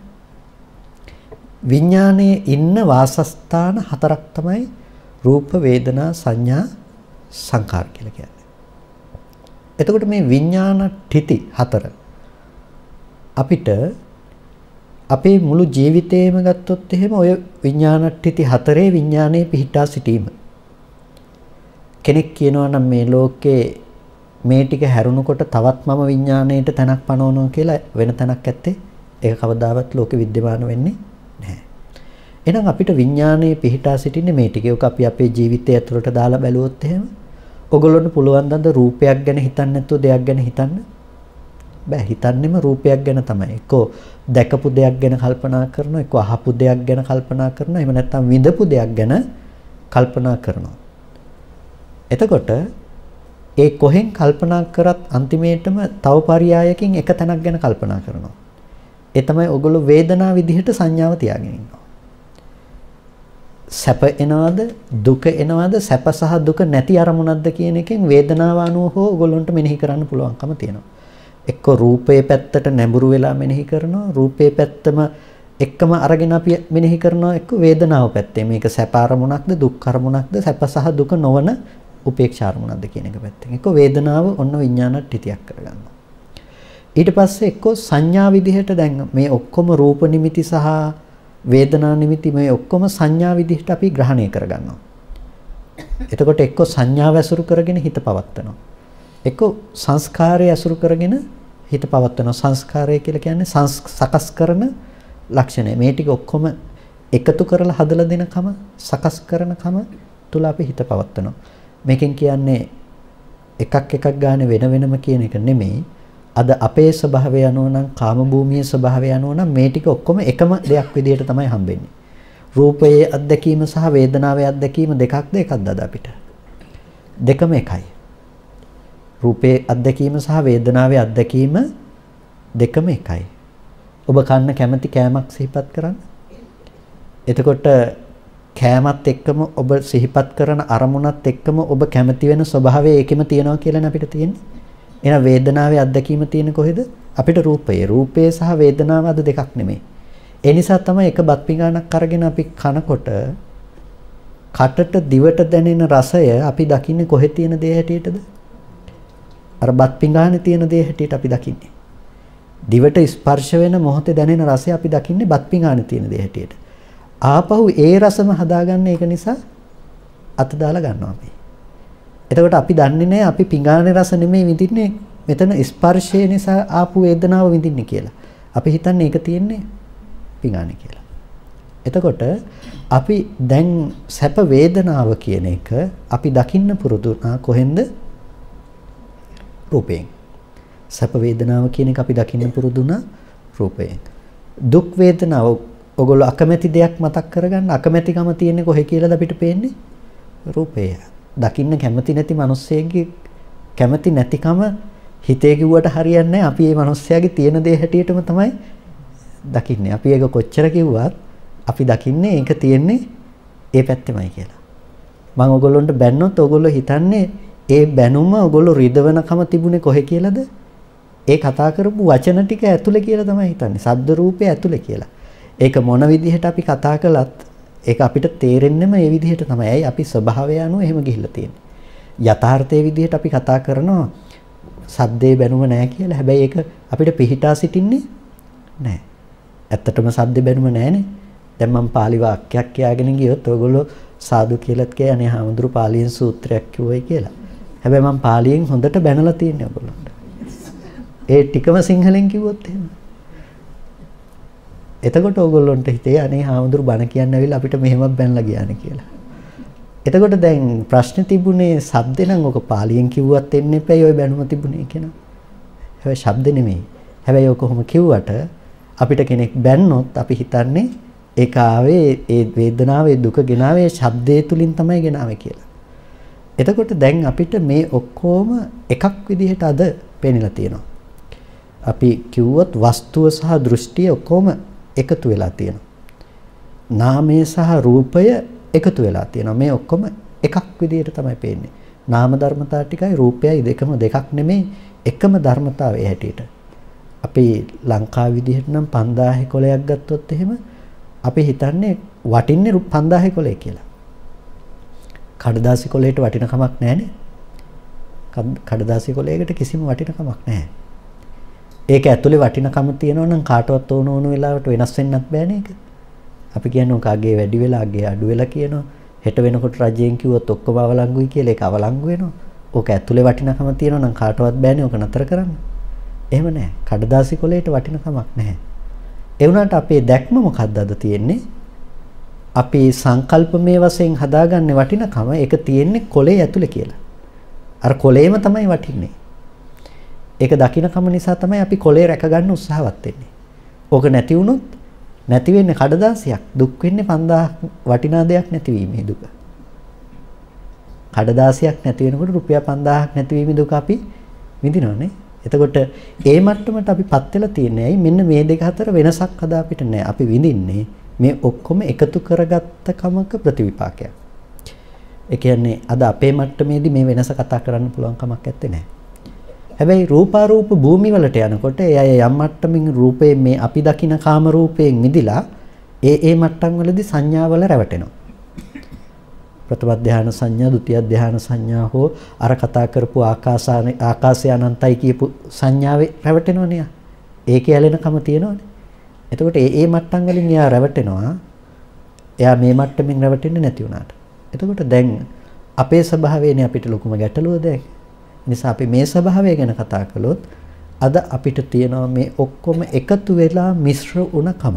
විඥානයේ ඉන්න වාසස්ථාන හතරක් තමයි රූප, වේදනා, සංඥා, සංඛාර කියලා කියන්නේ. එතකොට මේ විඥාන ඨිති හතර අපිට අපේ මුළු ජීවිතේම ගත්තොත් එහෙම ඔය විඥාන ඨිති හතරේ විඥානයේ පිහිටා සිටීම. කෙනෙක් කියනවා නම් මේ ලෝකේ මේ ටික හැරුණකොට තවත් මම විඥාණයට තැනක් පනවනවා කියලා වෙන තැනක් ඇත්තේ ඒක කවදාවත් ලෝකෙ विद्यमान වෙන්නේ නැහැ. එහෙනම් අපිට විඥානයේ පිහිටා සිටින්නේ මේ ටික. ඒක අපි අපේ ජීවිතය ඇතුළට දාලා බැලුවොත් එහෙම ඔයගොල්ලන්ට පුළුවන් ද රූපයක් ගැන හිතන්නේ නැතුව දෙයක් ගැන හිතන්න? බෑ. හිතන්නෙම රූපයක් ගැන තමයි. එක්කෝ දැකපු දෙයක් ගැන කල්පනා කරනවා, එක්කෝ අහපු දෙයක් ගැන කල්පනා කරනවා, එහෙම නැත්නම් විඳපු දෙයක් ගැන කල්පනා කරනවා. එතකොට ඒ කොහෙන් කල්පනා කරත් අන්තිමේටම තව පරයයකින් එක තැනක් ගැන කල්පනා කරනවා. ඒ තමයි ඔයගොල්ලෝ වේදනාව විදිහට සංඥාව තියාගෙන ඉන්නවා. සැප එනවද දුක එනවද සැප සහ දුක නැති අරමුණක්ද කියන එකෙන් වේදනාව අනුව හෝ ඔයගොල්ලන්ට මෙනෙහි කරන්න පුළුවන්කම තියෙනවා. එක්ක රූපයේ පැත්තට නැඹුරු වෙලා මෙනෙහි කරනවා, රූපයේ පැත්තම එක්කම අරගෙන අපි මෙනෙහි කරනවා, එක්ක වේදනාව පැත්තේ මේක සැප අරමුණක්ද දුක් අරමුණක්ද සැප සහ දුක නොවන උපේක්ෂා අරමුණක්ද කියන එක පැත්තෙන්. එක්ක වේදනාව ඔන්න විඥාන ටිතියක් කරගන්නවා. ඊට පස්සේ එක්ක සංඥා විදිහට දැන් මේ ඔක්කොම රූප නිමිති සහ වේදනා නිමිති මේ ඔක්කොම සංඥා විදිහට අපි ග්‍රහණය කරගන්නවා. එතකොට එක්ක සංඥාව ඇසුරු කරගෙන හිත පවත්නවා. එක්ක සංස්කාරය ඇසුරු කරගෙන හිත පවත්නවා. සංස්කාරය කියලා කියන්නේ සකස් කරන ලක්ෂණය. මේ ටික ඔක්කොම එකතු කරලා හදලා දෙනකම සකස් කරනකම තුල අපි හිත පවත්නවා. මේකෙන් කියන්නේ එකක් එකක් ගන්න වෙන වෙනම කියන එක නෙමෙයි. අද අපේ ස්වභාවය අනුව නම් කාම භූමියේ ස්වභාවය අනුව නම් මේ ටික ඔක්කොම එකම දෙයක් විදිහට තමයි හම්බෙන්නේ. රූපයේ අත්දැකීම සහ වේදනාවේ අත්දැකීම දෙකක්ද එකක්ද අද අපිට? දෙකම එකයි. රූපයේ අත්දැකීම සහ වේදනාවේ අත්දැකීම දෙකම එකයි. ඔබ කන්න කැමති කෑමක් සිහිපත් කරන්න. එතකොට කෑමත් එක්කම ඔබ සිහිපත් කරන අරමුණත් එක්කම ඔබ කැමති වෙන ස්වභාවය ඒකෙම තියෙනවා කියලානේ අපිට තියෙන්නේ. එහෙනම් වේදනාවේ අත්දැකීම තියෙන කොහෙද? අපිට රූපයේ. රූපය සහ වේදනාව අද දෙකක් නෙමෙයි. ඒ නිසා තමයි එක බත් පිඟානක් අරගෙන අපි කනකොට කටට දිවට දැනෙන රසය අපි දකින්නේ කොහෙ තියෙන දේ හැටියටද? අර බත් පිඟානේ තියෙන දේ හැටියට අපි දකින්නේ. දිවට ස්පර්ශ වෙන මොහොතේ දැනෙන රසය අපි දකින්නේ බත් පිඟානේ තියෙන දේ හැටියට. ආපහු ඒ රසම හදාගන්න ඒක නිසා අත දාලා ගන්නවා අපි. එතකොට අපි දන්නේ නැහැ අපි පිඟානේ රස නෙමෙයි විඳින්නේ මෙතන ස්පර්ශය නිසා ආපු වේදනාව විඳින්නේ කියලා. අපි හිතන්නේ ඒක තියෙන්නේ පිඟානේ කියලා. එතකොට අපි දැන් සැප වේදනාව කියන එක අපි දකින්න පුරුදු වුණා කොහෙන්ද? රූපයෙන්. සැප වේදනාව කියන එක අපි දකින්න පුරුදු වුණා රූපයෙන්. දුක් වේදනාව ඔගොල්ලෝ අකමැති දෙයක් මතක් කරගන්න අකමැතිකම තියෙන්නේ කොහේ කියලාද අපිට පේන්නේ? රූපය. දකින්න කැමති නැති මිනිස්සෙගේ කැමති නැතිකම හිතේ කිව්වට හරියන්නේ නැහැ. අපි මේ මිනිස්යාගේ තියෙන දේ හැටියටම තමයි දකින්නේ. අපි ඒක කොච්චර කිව්වත් අපි දකින්නේ ඒක තියෙන්නේ ඒ පැත්තෙමයි කියලා. මම ඔයගොල්ලන්ට බැන්නොත් ඔයගොල්ලෝ හිතන්නේ ඒ බැනුම ඔයගොල්ලෝ රිදවනකම තිබුණේ කොහෙ කියලාද? ඒ කතා කරපු වචන ටික ඇතුලේ කියලා තමයි හිතන්නේ. ශබ්ද රූපේ ඇතුලේ කියලා. ඒක මොන විදිහට අපි කතා කළත් ඒක අපිට තේරෙන්නෙම ඒ විදිහට තමයි. ඇයි අපි ස්වභාවය අනුව එහෙම ගිහිල්ලා තියෙන්නේ. යථාර්ථයේ විදිහට අපි කතා කරනවා ශබ්දේ බැනුම නැහැ කියලා. හැබැයි ඒක අපිට පිහිටා සිටින්නේ නැහැ. ඇත්තටම ශබ්දේ බැනුම නැහැනේ. දැන් මම පාලි වාක්‍යයක් කියාගෙන ගියොත් ඔයගොල්ලෝ සාදු කියලාත් කියන්නේ හාමුදුරු පාලියෙන් සූත්‍රයක් කිව්වයි කියලා. හැබැයි මම පාලියෙන් හොඳට බැනලා තියෙන්නේ ඔයගොල්ලන්ට. ඒ ටිකම සිංහලෙන් කිව්වොත් එහෙම. එතකොට ඔයගොල්ලන්ට හිතේ අනේ හාමුදුරු බණ කියන්න ඇවිල්ලා අපිට මෙහෙමත් බැනලා ගියානේ කියලා. එතකොට දැන් ප්‍රශ්නේ තිබුණේ ශබ්දේ නම් ඔක පාලියෙන් කිව්වත් එන්නේ නැපැයි ඔය බැනුම තිබුණේ කියනවා. හැබැයි ශබ්ද නෙමෙයි. හැබැයි ඔක කොහොම කිව්වට අපිට කෙනෙක් බැන්නොත් අපි හිතන්නේ ඒක ආවේ ඒ වේදනාවේ දුක ගෙනාවේ ශබ්දයේ තුලින් තමයි ගෙනාවේ කියලා. එතකොට දැන් අපිට මේ ඔක්කොම එකක් විදිහට අද පේනිලා තියෙනවා. අපි කිව්වොත් වස්තුව සහ දෘෂ්ටිය ඔක්කොම එකතු වෙලා තියෙනවා. නාමය සහ රූපය එකතු වෙලා තියෙනවා. මේ ඔක්කොම එකක් විදිහට තමයි පේන්නේ. නාම ධර්මතා ටිකයි රූපයයි දෙකම දෙකක් නෙමෙයි එකම ධර්මතාවයේ හැටියට. අපි ලංකාව විදිහට නම් පන්දාහේ කොලයක් ගත්තොත් එහෙම අපි හිතන්නේ වටින්නේ පන්දාහේ කොලේ කියලා. කඩදාසි කොලේට වටිනකමක් නැහැනේ. කඩදාසි කොලයකට කිසිම වටිනකමක් නැහැ. ඒක ඇතුලේ වටිනකම තියෙනවා නම් කාටවත් ඕන ඕන වෙලාවට වෙනස් වෙන්නත් බෑනේ ඒක. අපි කියන්නේ ඔකාගේ වැඩි වෙලා අගේ අඩු වෙලා කියනවා. හෙට වෙනකොට රජයෙන් කිව්වොත් ඔක්කොම අවලංගුයි කියලා ඒක අවලංගු වෙනවා. ඕක ඇතුලේ වටිනකම තියෙනවා නම් කාටවත් බෑනේ ඕක නතර කරන්න. එහෙම නැහැ. කඩදාසි කොලේට වටිනකමක් නැහැ. ඒ වුණාට අපේ දැක්ම මොකක්ද අද තියෙන්නේ? අපි සංකල්පමය වශයෙන් හදාගන්නේ වටිනකම ඒක තියෙන්නේ කොලේ ඇතුලේ කියලා. අර කොලේම තමයි වටින්නේ. ඒක දකින්නකම නිසා තමයි අපි කොලේ රැක ගන්න උත්සාහවත් වෙන්නේ. ඕක නැති වුණොත් නැති වෙන්නේ කඩදාසියක්. දුක් වෙන්නේ පන්දාහක් වටිනා දෙයක් නැතිවීමේ දුක. කඩදාසියක් නැති වෙනකොට රුපියල් පන්දාහක් නැතිවීමේ දුක අපි විඳිනවනේ. එතකොට ඒ මට්ටමට අපිපත් වෙලා තියෙන්නේ ඇයි? මෙන්න මේ දෙක අතර වෙනසක් හදා අපිට නැහැ. අපි විඳින්නේ මේ ඔක්කොම එකතු කරගත්ත කමක ප්‍රතිවිපාකයක්. ඒ කියන්නේ අද අපේ මට්ටමේදී මේ වෙනස කතා කරන්න පුළුවන් කමක් නැත්තේ නෑ. හැබැයි රූපාරූප භූමි වලට යනකොට ඒ අය යම් මට්ටමින් රූපේ මේ අපි දකින කාම රූපයෙන් මිදිලා ඒ ඒ මට්ටම් වලදී සංඥාවල රැවටෙනවා. ප්‍රථම ධානය සංඥා, ဒုတိ ධානය සංඥා හෝ අර කතා කරපු ආකාසාන ආකාශය අනන්තයි කියපු සංඥාවේ රැවටෙනවනේ. ඒකේ ඇලෙනකම තියෙනවනේ. එතකොට ඒ ඒ මට්ටම් වලින් එයා රැවටෙනවා. එයා මේ මට්ටමින් රැවටෙන්නේ නැති වුණාට. එතකොට දැන් අපේ ස්වභාවයනේ අපිට ලොකුම ගැටලුව දැන්. නිසා අපි මේ ස්වභාවය ගැන කතා කළොත් අද අපිට තියෙනවා මේ ඔක්කොම එකතු වෙලා මිශ්‍ර වුණ කම.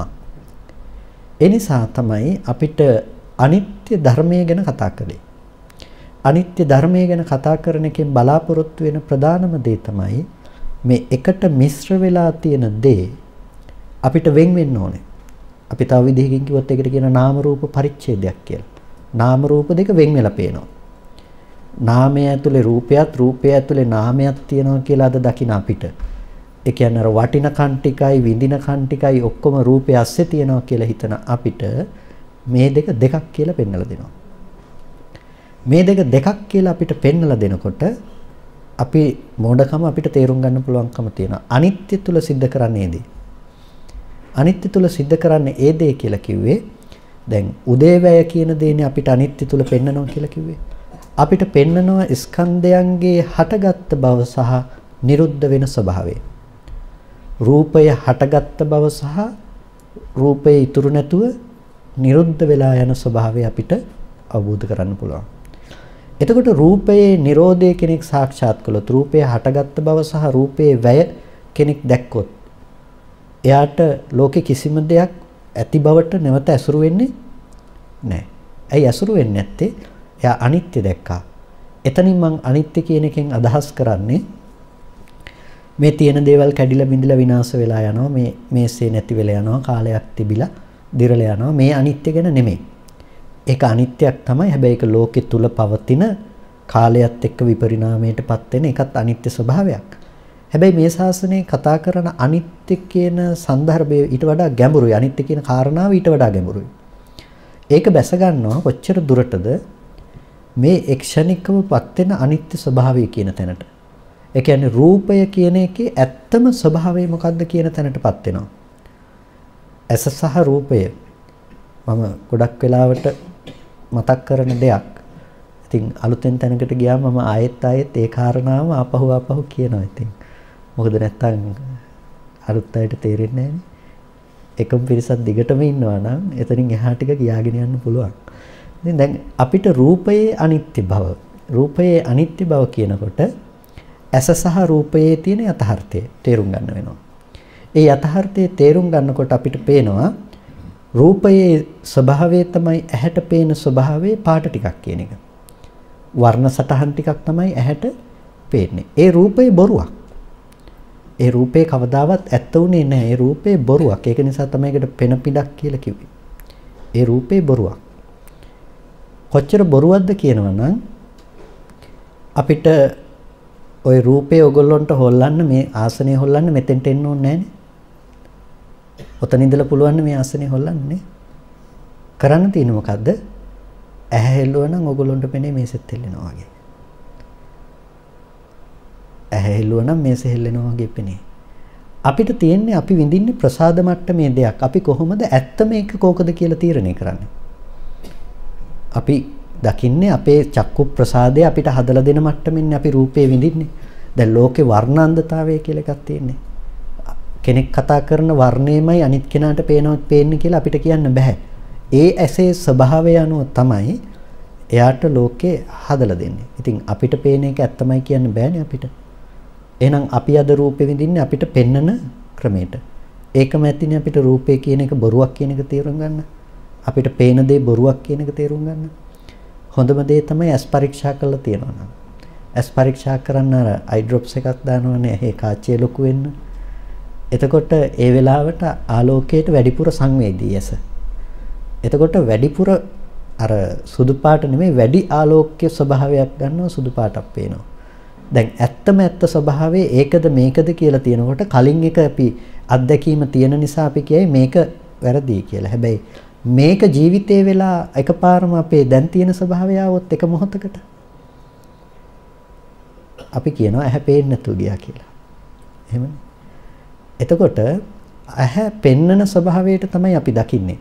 ඒ නිසා තමයි අපිට අනිත්‍ය ධර්මය ගැන කතා කළේ. අනිත්‍ය ධර්මය ගැන කතා කරන එකෙන් බලාපොරොත්තු වෙන ප්‍රධානම දේ තමයි මේ එකට මිශ්‍ර වෙලා තියෙන දේ අපිට වෙන් වෙන්න ඕනේ. අපි තව විදිහකින් කිව්වොත් ඒකට කියන නාම රූප පරිච්ඡේදයක් කියලා. නාම රූප දෙක වෙන් වෙලා පේනවා. නාමය ඇතුලේ රූපයත් රූපය ඇතුලේ නාමයක් තියෙනවා කියලා අද දකින අපිට. ඒ කියන්නේ අර වටින කන් ටිකයි විඳින කන් ටිකයි ඔක්කොම රූපය ඇස්සේ තියෙනවා කියලා හිතන අපිට මේ දෙක දෙකක් කියලා පෙන්වලා දෙනවා. මේ දෙක දෙකක් කියලා අපිට පෙන්වලා දෙනකොට අපි මොඩකම අපිට තේරුම් ගන්න පුළුවන්කම තියෙනවා. අනිත්‍ය තුල සිද්ධ කරන්නේ දේ. අනිත්‍ය තුල සිද්ධ කරන්නේ ඒ දේ කියලා කිව්වේ දැන් උදේවැය කියන දේනේ අපිට අනිත්‍ය තුල පෙන්නනවා කියලා කිව්වේ. අපිට පෙන්නනවා ස්කන්ධයන්ගේ හටගත් බව සහ නිරුද්ධ වෙන ස්වභාවය. රූපය හටගත් බව සහ රූපය ඉතුරු නැතුව නිරුද්ධ වෙලා යන ස්වභාවය අපිට අවබෝධ කරගන්න පුළුවන්. එතකොට රූපයේ Nirodhe කෙනෙක් සාක්ෂාත් කළොත් රූපය හටගත් බව සහ රූපයේ වැය කෙනෙක් දැක්කොත් එයාට ලෝකේ කිසිම දෙයක් ඇති බවට නැවත ඇසුරු වෙන්නේ නැහැ. ඇයි ඇසුරු වෙන්නේ නැත්තේ? එයා අනිත්‍ය දැක්කා. එතනින් මං අනිත්‍ය කියන එකෙන් අදහස් කරන්නේ මේ තියෙන දේවල් කැඩිලා බිඳිලා විනාශ වෙලා යනවා. මේ මේසේ නැති වෙලා යනවා. කාලයක් තිබිලා දිරලා යනවා. මේ අනිත්‍ය ගැන නෙමෙයි. ඒක අනිත්‍යක් තමයි. හැබැයි ඒක ලෝකෙ තුල පවතින කාලයත් එක්ක විපරිණාමයටපත් වෙන එකත් අනිත්‍ය ස්වභාවයක්. හැබැයි මේ ශාසනයේ කතා කරන අනිත්‍ය කියන સંદર્ભය ඊට වඩා ගැඹුරුයි. අනිත්‍ය කියන කාරණාව ඊට වඩා ගැඹුරුයි. ඒක බැස ගන්නවා කොච්චර දුරටද මේ එක්ෂණිකවපත් වෙන අනිත්‍ය ස්වභාවය කියන තැනට. ඒ කියන්නේ රූපය කියන එකේ ඇත්තම ස්වභාවය මොකක්ද කියන තැනටපත් වෙනවා. ඇස සහ රූපය මම ගොඩක් වෙලාවට මතක් කරන දෙයක්. ඉතින් අලුතෙන් තැනකට ගියාම මම ආයෙත් ආයෙත් ඒ කාරණාව ආපහු ආපහු කියනවා. ඉතින් මොකද නැත්තම් අලුත් අයට තේරෙන්නේ නැහැ. එකම පිරිසක් දිගටම ඉන්නවා නම් එතනින් එහා ටික කියාගෙන යන්න පුළුවන්. ඉතින් දැන් අපිට රූපයේ අනිත්‍ය බව, රූපයේ අනිත්‍ය බව කියනකොට ඇස සහ රූපයේ තියෙන යථාර්ථය තේරුම් ගන්න වෙනවා. ඒ යථාර්ථය තේරුම් ගන්නකොට අපිට පේනවා රූපයේ ස්වභාවය තමයි ඇහැට පේන ස්වභාවයේ පාට ටිකක් කියන එක. වර්ණ සටහන් ටිකක් තමයි ඇහැට පේන්නේ. ඒ රූපේ බොරුවක්. ඒ රූපේ කවදාවත් ඇත්ත උනේ නැහැ. ඒ රූපේ බොරුවක්. ඒක නිසා තමයි ඒකට පෙන පිටක් කියලා කිව්වේ. ඒ රූපේ බොරුවක්. කොච්චර බොරුවක්ද කියනවනම් අපිට ওই රූපේ ඔයගොල්ලන්ට හොල්ලන්න මේ ආසනේ හොල්ලන්න මෙතෙන්ට එන්න ඕනේ නැහනේ. ඔතන ඉඳලා පුළුවන් මේ ආසනේ හොල්ලන්නේ. කරන්න තියෙන මොකද්ද? ඇහැ හෙල්ලුවා නම් ඔයගොල්ලන්ට පෙනේ මේසෙත් හෙල්ලෙනවා වගේ. ඇහැ හෙල්ලුවා නම් මේසෙ හෙල්ලෙනවා වගේ පෙනේ. අපිට තියෙන්නේ අපි විඳින්නේ ප්‍රසාද මට්ටමේ දෙයක්. අපි කොහොමද ඇත්ත මේක කෝකද කියලා තීරණය කරන්නේ? අපි දකින්නේ අපේ චක්කු ප්‍රසාදය අපිට හදලා දෙන මට්ටමින් අපි රූපේ විඳින්නේ. දැන් ලෝකේ වර්ණාන්ධතාවය කියලා එකක් තියෙන්නේ. කෙනෙක් කතා කරන වර්ණයමයි අනිත් කෙනාට පේනවත් පේන්නේ කියලා අපිට කියන්න බෑ. ඒ ඇසේ ස්වභාවය අනුව තමයි එයාට ලෝකේ හදලා දෙන්නේ. ඉතින් අපිට පේන එක ඇත්තමයි කියන්න බෑනේ අපිට. එහෙනම් අපි අද රූපේ විඳින්නේ අපිට පෙන්නන ක්‍රමයට. ඒකම ඇතිනේ අපිට රූපේ කියන එක බොරුවක් කියන එක තේරුම් ගන්න. අපිට පේන දේ බොරුවක් කියන එක තේරුම් ගන්න. හොඳම දේ තමයි ඇස් පරීක්ෂා කරලා තියනවා නම්. ඇස් පරීක්ෂා කරන්න අර අයි ඩ්‍රොප්ස් එකක් දානවනේ ඇහි කාචය ලොකු වෙන්න. එතකොට ඒ වෙලාවට ආලෝකයට වැඩිපුර සංවේදී ඇස. එතකොට වැඩිපුර අර සුදු පාට නෙමෙයි වැඩි ආලෝක්‍ය ස්වභාවයක් ගන්නවා සුදු පාටක් පේනවා. දැන් ඇත්තම ඇත්ත ස්වභාවයේ ඒකද මේකද කියලා තියෙනකොට කලින් එක අපි අත්දැකීම තියෙන නිසා අපි කියයි මේක වැරදි කියලා. හැබැයි මේක ජීවිතේ වෙලා එකපාරම අපේ දැන් තියෙන ස්වභාවය આવොත් එක මොහොතකට අපි කියනවා ඇහැ පේන්නේ නැතුව ගියා කියලා. එහෙමනේ. එතකොට ඇහැ පෙන්නන ස්වභාවයට තමයි අපි දකින්නේ.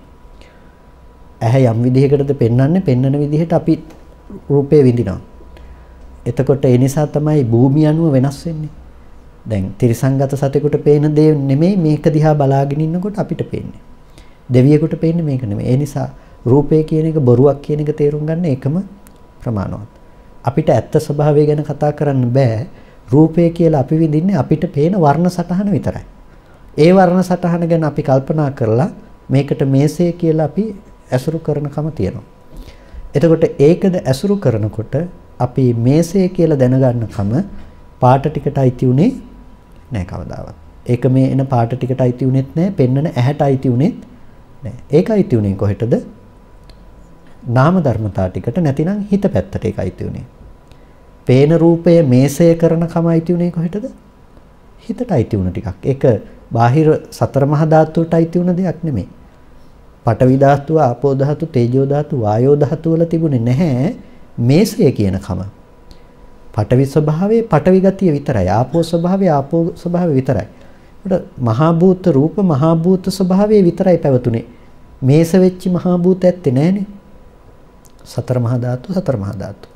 ඇහැ යම් විදිහකටද පෙන්වන්නේ පෙන්නන විදිහට අපි රූපේ විඳිනවා. එතකොට ඒ නිසා තමයි භූමිය අණුව වෙනස් වෙන්නේ. දැන් තිරිසංගත සතෙකුට පේන දේ නෙමෙයි මේක දිහා බලාගෙන ඉන්නකොට අපිට පේන්නේ. දෙවියෙකුට පේන්නේ මේක නෙමෙයි. ඒ නිසා රූපය කියන එක බොරුවක් කියන එක තේරුම් ගන්න ඒකම ප්‍රමාණවත්. අපිට ඇත්ත ස්වභාවය ගැන කතා කරන්න බෑ. රූපය කියලා අපි විඳින්නේ අපිට පේන වර්ණ සටහන විතරයි. ඒ වර්ණ සටහන ගැන අපි කල්පනා කරලා මේකට මේසේ කියලා අපි ඇසුරු කරනකම තියෙනවා. එතකොට ඒකද ඇසුරු කරනකොට අපි මේසේ කියලා දැනගන්නකම පාට ටිකට අයිති උනේ නැහැ කවදාවත්. ඒක මේ එන පාට ටිකට අයිති උනේත් නැහැ, පෙන්නන ඇහැට අයිති උනේත් නැහැ. ඒක අයිති උනේ කොහෙටද? නාම ධර්මතා ටිකට නැතිනම් හිත පැත්තට ඒක අයිති උනේ. පේන රූපය මේසය කරනකම අයිති උනේ කොහෙටද? හිතට අයිති උන ටිකක්. ඒක බාහිර සතර මහා ධාතුවට අයිති උන දෙයක් නෙමෙයි. පඨවි ධාතුව, ආපෝ ධාතුව, තේජෝ ධාතුව, වායෝ ධාතුව වල තිබුණේ නැහැ මේසය කියනකම. පඨවි ස්වභාවයේ පඨවි ගතිය විතරයි. ආපෝ ස්වභාවයේ ආපෝ ස්වභාවය විතරයි. ඒකට මහා භූත රූප මහා භූත ස්වභාවයේ විතරයි පැවතුනේ. මේස වෙච්ච මහා භූත ඇත්තේ නැහනේ. සතර මහා ධාතු සතර මහා ධාතු.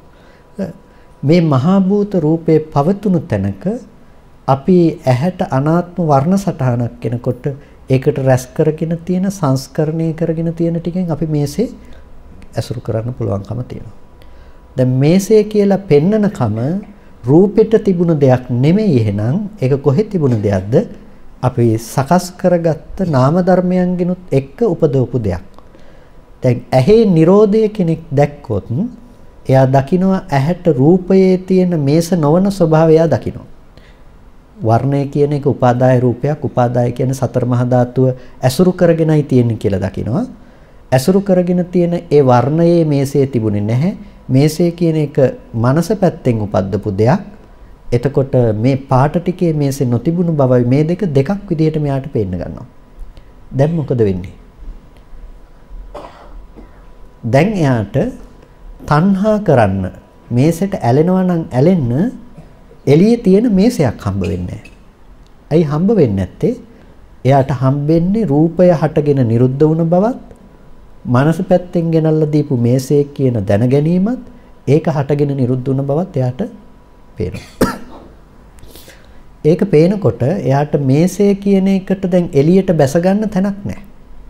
මේ මහා භූත රූපේ පවතුණු තැනක අපි ඇහැට අනාත්ම වර්ණ සටහනක් කෙනකොට ඒකට රැස් කරගෙන තියෙන සංස්කරණය කරගෙන තියෙන ටිකෙන් අපි මේසේ ඇසුරු කරන්න පුළුවන්කම තියෙනවා. දැන් මේසේ කියලා පෙන්නනකම රූපෙට තිබුණ දෙයක් නෙමෙයි එහෙනම් ඒක කොහෙ තිබුණ දෙයක්ද? අපි සකස් කරගත්ත නාම ධර්මයන්ගෙනුත් එක්ක උපදවපු දෙයක්. දැන් ඇහි Nirodha කෙනෙක් දැක්කොත් එයා දකිනවා ඇහැට රූපයේ තියෙන මේස නොවන ස්වභාවය එයා දකිනවා. වර්ණය කියන එක උපාදාය රූපයක්, උපාදාය කියන සතර මහා ධාතුව ඇසුරු කරගෙනයි තියෙන්නේ කියලා දකිනවා. ඇසුරු කරගෙන තියෙන ඒ වර්ණයේ මේසේ තිබුණේ නැහැ. මේසේ කියන එක මනස පැත්තෙන් උපද්දපු දෙයක්. එතකොට මේ පාට ටිකේ මේසේ නොතිබුණු බවයි මේ දෙක දෙකක් විදිහට මෙයාට පේන්න ගන්නවා. දැන් මොකද වෙන්නේ? දැන් එයාට තණ්හා කරන්න මේසෙට ඇලෙනවා නම් ඇලෙන්න එළියේ තියෙන මේසයක් හම්බ වෙන්නේ නැහැ. ඇයි හම්බ වෙන්නේ නැත්තේ? එයාට හම්බෙන්නේ රූපය හටගෙන නිරුද්ධ වුණ බවත් මනස පැත්තෙන් ගෙනල්ලා දීපු මේසයේ කියන දැන ගැනීමත් ඒක හටගෙන නිරුද්ධ වුණ බවත් එයාට පේනවා. ඒක පේනකොට එයාට මේසය කියන එකට දැන් එළියට බැස ගන්න තැනක් නැහැ.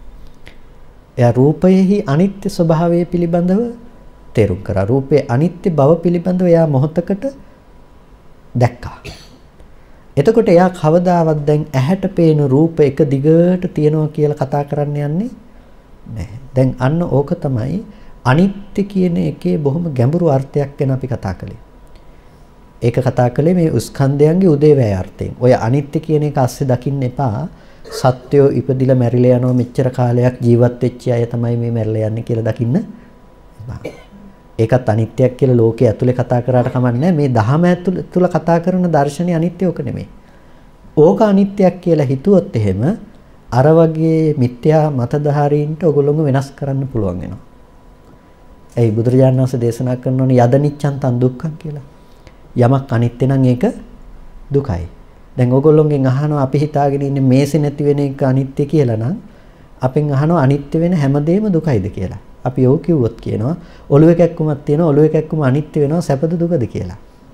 එයා රූපයෙහි අනිත්‍ය ස්වභාවය පිළිබඳව තේරුම් කරා. රූපයේ අනිත්‍ය බව පිළිබඳව එයා මොහොතකට දැක්කා. එතකොට එයා කවදාවත් දැන් ඇහැට පේන රූප එක දිගට තියනවා කියලා කතා කරන්න යන්නේ නැහැ. දැන් අන්න ඕක තමයි අනිත්‍ය කියන එකේ බොහොම ගැඹුරු අර්ථයක් ගැන අපි කතා කළේ. ඒක කතා කළේ මේ ස්කන්ධයන්ගේ උදේවැය අර්ථයෙන්. ඔය අනිත්‍ය කියන එක ASCII දකින්න එපා. සත්‍යෝ ඉපදිලා මැරිලා යනවා මෙච්චර කාලයක් ජීවත් වෙච්ච අය තමයි මේ මැරිලා යන්නේ කියලා දකින්න එපා. ඒකත් අනිත්‍යයක් කියලා ලෝකයේ ඇතුලේ කතා කරාට කමන්නේ මේ දහම ඇතුළ කතා කරන දර්ශනීය අනිත්‍ය ඕක නෙමෙයි. ඕක අනිත්‍යයක් කියලා හිතුවොත් එහෙම අර වගේ මිත්‍යා මතධාරීන්ට ඔයගොල්ලෝම වෙනස් කරන්න පුළුවන් වෙනවා. ඒ බුදුරජාණන් වහන්සේ දේශනා කරනෝනේ යද නිච්ඡන් තන් දුක්ඛං කියලා. යමක් අනිත්‍ය නම් ඒක දුකයි. දැන් ඕගොල්ලෝගෙන් අහනවා අපි හිතාගෙන ඉන්නේ මේසෙ නැති වෙන එක අනිත්‍ය කියලා නම් අපෙන් අහනවා අනිත්‍ය වෙන හැමදේම දුකයිද කියලා. අපි ඕක කිව්වොත් කියනවා ඔළුවේ කැක්කුමක් තියෙනවා ඔළුවේ කැක්කුම අනිත්‍ය වෙනවා සැපද දුකද කියලා.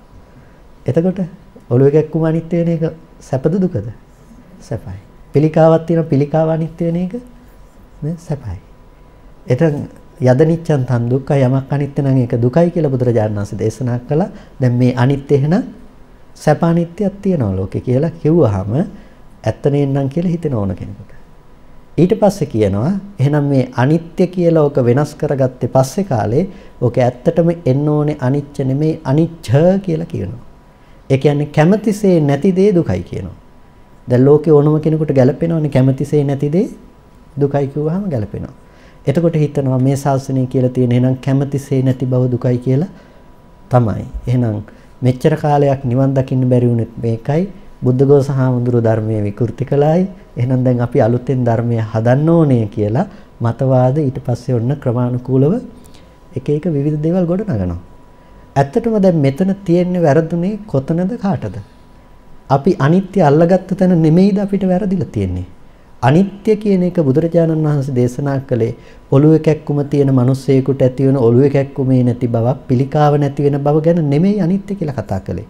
එතකොට ඔළුවේ කැක්කුම අනිත්‍ය වෙන එක සැපද දුකද? සැපයි. පිළිකාවක් තියෙනවා පිළිකාව අනිත්‍ය වෙන එක නේ සැපයි. එතන යද නිච්ඡන් තන් දුක්ඛ යමක් අනිත්‍ය නම් ඒක දුකයි කියලා බුදුරජාණන් වහන්සේ දේශනා කළා. දැන් මේ අනිත්‍ය එහෙනම් සැප අනිත්‍යයක් තියෙනවා ලෝකේ කියලා කිව්වහම ඇත්ත නේනම් කියලා හිතෙන ඕන කෙනෙකුට. ඊට පස්සේ කියනවා එහෙනම් මේ අනිත්‍ය කියලා ඕක වෙනස් කරගත්තේ පස්සේ කාලේ ඕක ඇත්තටම එන්න ඕනේ අනිච්ච නෙමෙයි අනිච්ච කියලා කියනවා. ඒ කියන්නේ කැමැතිසේ නැති දේ දුකයි කියනවා. දැන් ලෝකේ ඕනම කෙනෙකුට ගැලපෙනවනේ කැමැතිසේ නැති දේ දුකයි කිව්වහම ගැලපෙනවා. එතකොට හිතනවා මේ ශාසනය කියලා තියෙන එහෙනම් කැමැතිසේ නැති බව දුකයි කියලා තමයි. එහෙනම් මෙච්චර කාලයක් නිවන් දකින්න බැරි වුණෙත් මේකයි. බුද්ධඝෝෂ හාමුදුරුවෝ ධර්මයේ විකෘති කළායි. එහෙනම් දැන් අපි අලුතෙන් ධර්මය හදන්න ඕනේ කියලා මතවාද ඊට පස්සේ ඔන්න ක්‍රමානුකූලව එක එක විවිධ දේවල් ගොඩ නගනවා. ඇත්තටම දැන් මෙතන තියෙන්නේ වැරදුනේ කොතනද කාටද? අපි අනිත්‍ය අල්ලගත්ත තැන නෙමෙයිද අපිට වැරදිලා තියෙන්නේ. අනිත්‍ය කියන එක බුදුරජාණන් වහන්සේ දේශනා කළේ ඔළුවේ කැක්කුම තියෙන මිනිස්සෙකුට ඇති වෙන ඔළුවේ කැක්කුමේ නැති බවක් පිළිකාව නැති වෙන බව ගැන නෙමෙයි අනිත්‍ය කියලා කතා කළේ.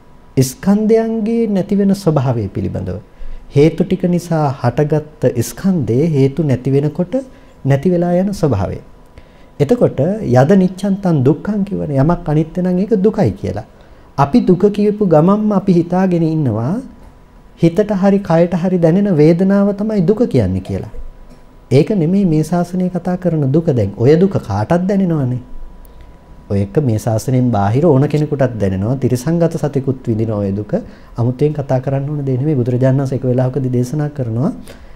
ස්කන්ධයන්ගේ නැති වෙන ස්වභාවය පිළිබඳව. හේතු ටික නිසා හටගත්ත ස්කන්ධේ හේතු නැති වෙනකොට නැති වෙලා යන ස්වභාවය. එතකොට යද නිච්ඡන් තන් දුක්ඛං කියවනේ යමක් අනිත්‍ය නම් ඒක දුකයි කියලා. අපි දුක කියපු ගමන්ම අපි හිතාගෙන ඉන්නවා හිතට හරි කයට හරි දැනෙන වේදනාව තමයි දුක කියන්නේ කියලා. ඒක නෙමෙයි මේ ශාසනය කතා කරන දුක. දැන් ඔය දුක කාටත් දැනෙනවනේ. ඔය එක මේ ශාසනයෙන් බාහිර ඕන කෙනෙකුටත් දැනෙනවා. තිරසංගත සතෙකුත් විඳින ඔය දුක. 아무තෙන් කතා කරන්න ඕන දෙයක් නෙමෙයි. බුදුරජාණන් වහන්සේ එක වෙලාවකදී දේශනා කරනවා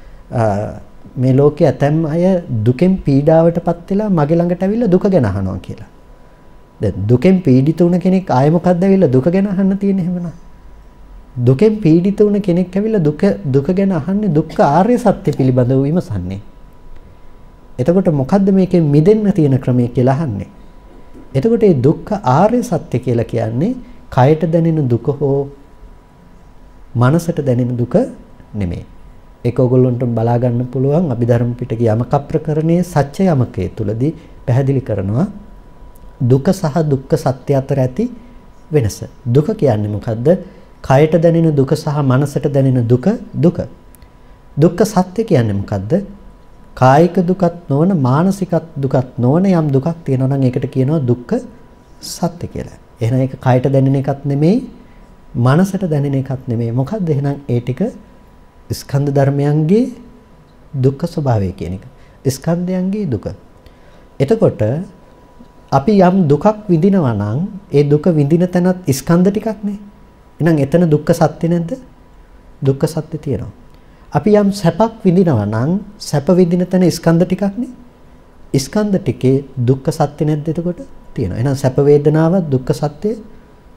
මේ ලෝකයේ ඇතැම් අය දුකෙන් පීඩාවටපත් වෙලා මගේ ළඟට ඇවිල්ලා දුක ගැන අහනවා කියලා. දැන් දුකෙන් පීඩිත වුණ කෙනෙක් ආයෙ මොකද්ද ඇවිල්ලා දුක ගැන අහන්න තියෙන්නේ එහෙමනම්? දුකෙන් පීඩිත වුණ කෙනෙක් ඇවිල්ලා දුක දුක ගැන අහන්නේ දුක්ඛ ආර්ය සත්‍ය පිළිබඳව විමසන්නේ. එතකොට මොකද්ද මේකෙන් මිදෙන්න තියෙන ක්‍රමය කියලා අහන්නේ. එතකොට මේ දුක්ඛ ආර්ය සත්‍ය කියලා කියන්නේ කයට දැනෙන දුක හෝ මනසට දැනෙන දුක නෙමෙයි. ඒක ඔයගොල්ලන්ට බලා ගන්න පුළුවන් අභිධර්ම පිටකේ යමක ප්‍රකරණයේ සත්‍ය යමකයේ තුලදී පැහැදිලි කරනවා දුක සහ දුක්ඛ සත්‍ය අතර ඇති වෙනස. දුක කියන්නේ මොකද්ද? කයට දැනෙන දුක සහ මනසට දැනෙන දුක දුක. දුක්ඛ සත්‍ය කියන්නේ මොකද්ද? කායික දුකත් නොවන මානසික දුකත් නොවන යම් දුකක් තියෙනවා නම් ඒකට කියනවා දුක්ඛ සත්‍ය කියලා. එහෙනම් ඒක කයට දැනෙන එකක් නෙමෙයි මනසට දැනෙන එකක් නෙමෙයි. මොකද්ද එහෙනම් ඒ ටික ස්කන්ධ ධර්මයන්ගේ දුක්ඛ ස්වභාවය කියන එක. ස්කන්ධයන්ගේ දුක. එතකොට අපි යම් දුකක් විඳිනවා නම් ඒ දුක විඳින තැනත් ස්කන්ධ ටිකක් නේ. එහෙනම් එතන දුක්ඛ සත්‍ය නැද්ද? දුක්ඛ සත්‍ය තියෙනවා. අපි යම් සැපක් විඳිනවා නම් සැප විඳින තැන ස්කන්ධ ටිකක් නේ. ස්කන්ධ ටිකේ දුක්ඛ සත්‍ය නැද්ද එතකොට? තියෙනවා. එහෙනම් සැප වේදනාව දුක්ඛ සත්‍ය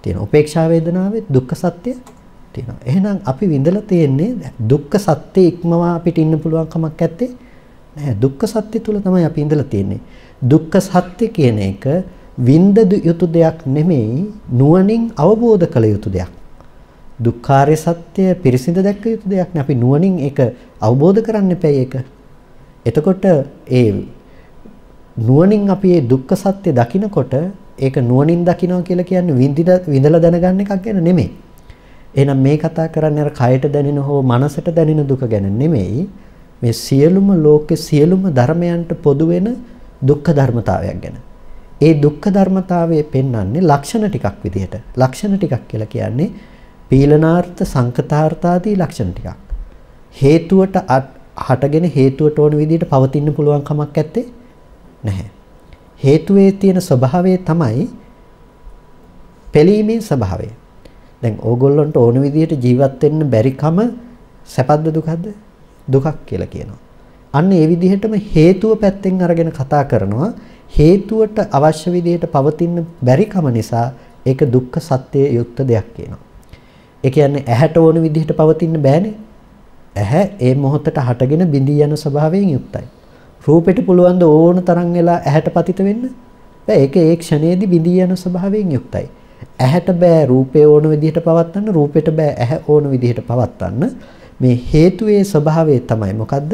තියෙනවා. උපේක්ෂා වේදනාවේ දුක්ඛ සත්‍ය තියෙනවා. එහෙනම් අපි විඳලා තියෙන්නේ දුක්ඛ සත්‍ය ඉක්මවා අපිට ඉන්න පුළුවන් කමක් නැත්තේ නෑ. දුක්ඛ සත්‍ය තුල තමයි අපි ඉඳලා තියෙන්නේ. දුක්ඛ සත්‍ය කියන එක විඳ යුතු දෙයක් නෙමෙයි, නුවණින් අවබෝධ කළ යුතු දෙයක්. දුක්ඛාරය සත්‍ය පිරිසිඳ දැක්ක යුතු දෙයක් නේ. අපි නුවණින් ඒක අවබෝධ කරන්න එපැයි ඒක. එතකොට ඒ නුවණින් අපි මේ දුක්ඛ සත්‍ය දකිනකොට ඒක නුවණින් දකිනවා කියලා කියන්නේ විඳිලා විඳලා දැනගන්න එකක් ගැන නෙමෙයි. එහෙනම් මේ කතා කරන්නේ අර කයට දැනෙන හෝ මනසට දැනෙන දුක ගැන නෙමෙයි. මේ සියලුම ලෝකේ සියලුම ධර්මයන්ට පොදු වෙන දුක්ඛ ධර්මතාවයක් ගැන. ඒ දුක්ඛ ධර්මතාවයේ පෙන්වන්නේ ලක්ෂණ ටිකක් විදිහට. ලක්ෂණ ටිකක් කියලා කියන්නේ පීලනාර්ථ සංකතාර්ථ ආදී ලක්ෂණ ටිකක්. හේතුවට හටගෙන හේතුවට ඕන විදිහට පවතින්න පුළුවන් කමක් නැත්තේ නැහැ. හේතුවේ තියෙන ස්වභාවය තමයි පෙළීමේ ස්වභාවය. දැන් ඕගොල්ලන්ට ඕන විදිහට ජීවත් වෙන්න බැරි කම සැපද්ද දුකද්ද? දුකක් කියලා කියනවා. අන්න ඒ විදිහටම හේතුව පැත්තෙන් අරගෙන කතා කරනවා. හේතුවට අවශ්‍ය විදිහට පවතින්න බැරි කම නිසා ඒක දුක්ඛ සත්‍යයේ යුක්ත දෙයක් කියනවා. ඒ කියන්නේ ඇහැට ඕන විදිහට පවතින්න බෑනේ. ඇහැ ඒ මොහොතට හටගෙන බිඳී යන ස්වභාවයෙන් යුක්තයි. රූපෙට පුළුවන් ද ඕන තරම් වෙලා ඇහැට පතිත වෙන්න? බෑ. ඒක ඒ ක්ෂණයේදී බිඳී යන ස්වභාවයෙන් යුක්තයි. ඇහැට බෑ රූපේ ඕන විදිහට පවත්වන්න, රූපෙට බෑ ඇහැ ඕන විදිහට පවත්වන්න. මේ හේතුයේ ස්වභාවය තමයි මොකද්ද?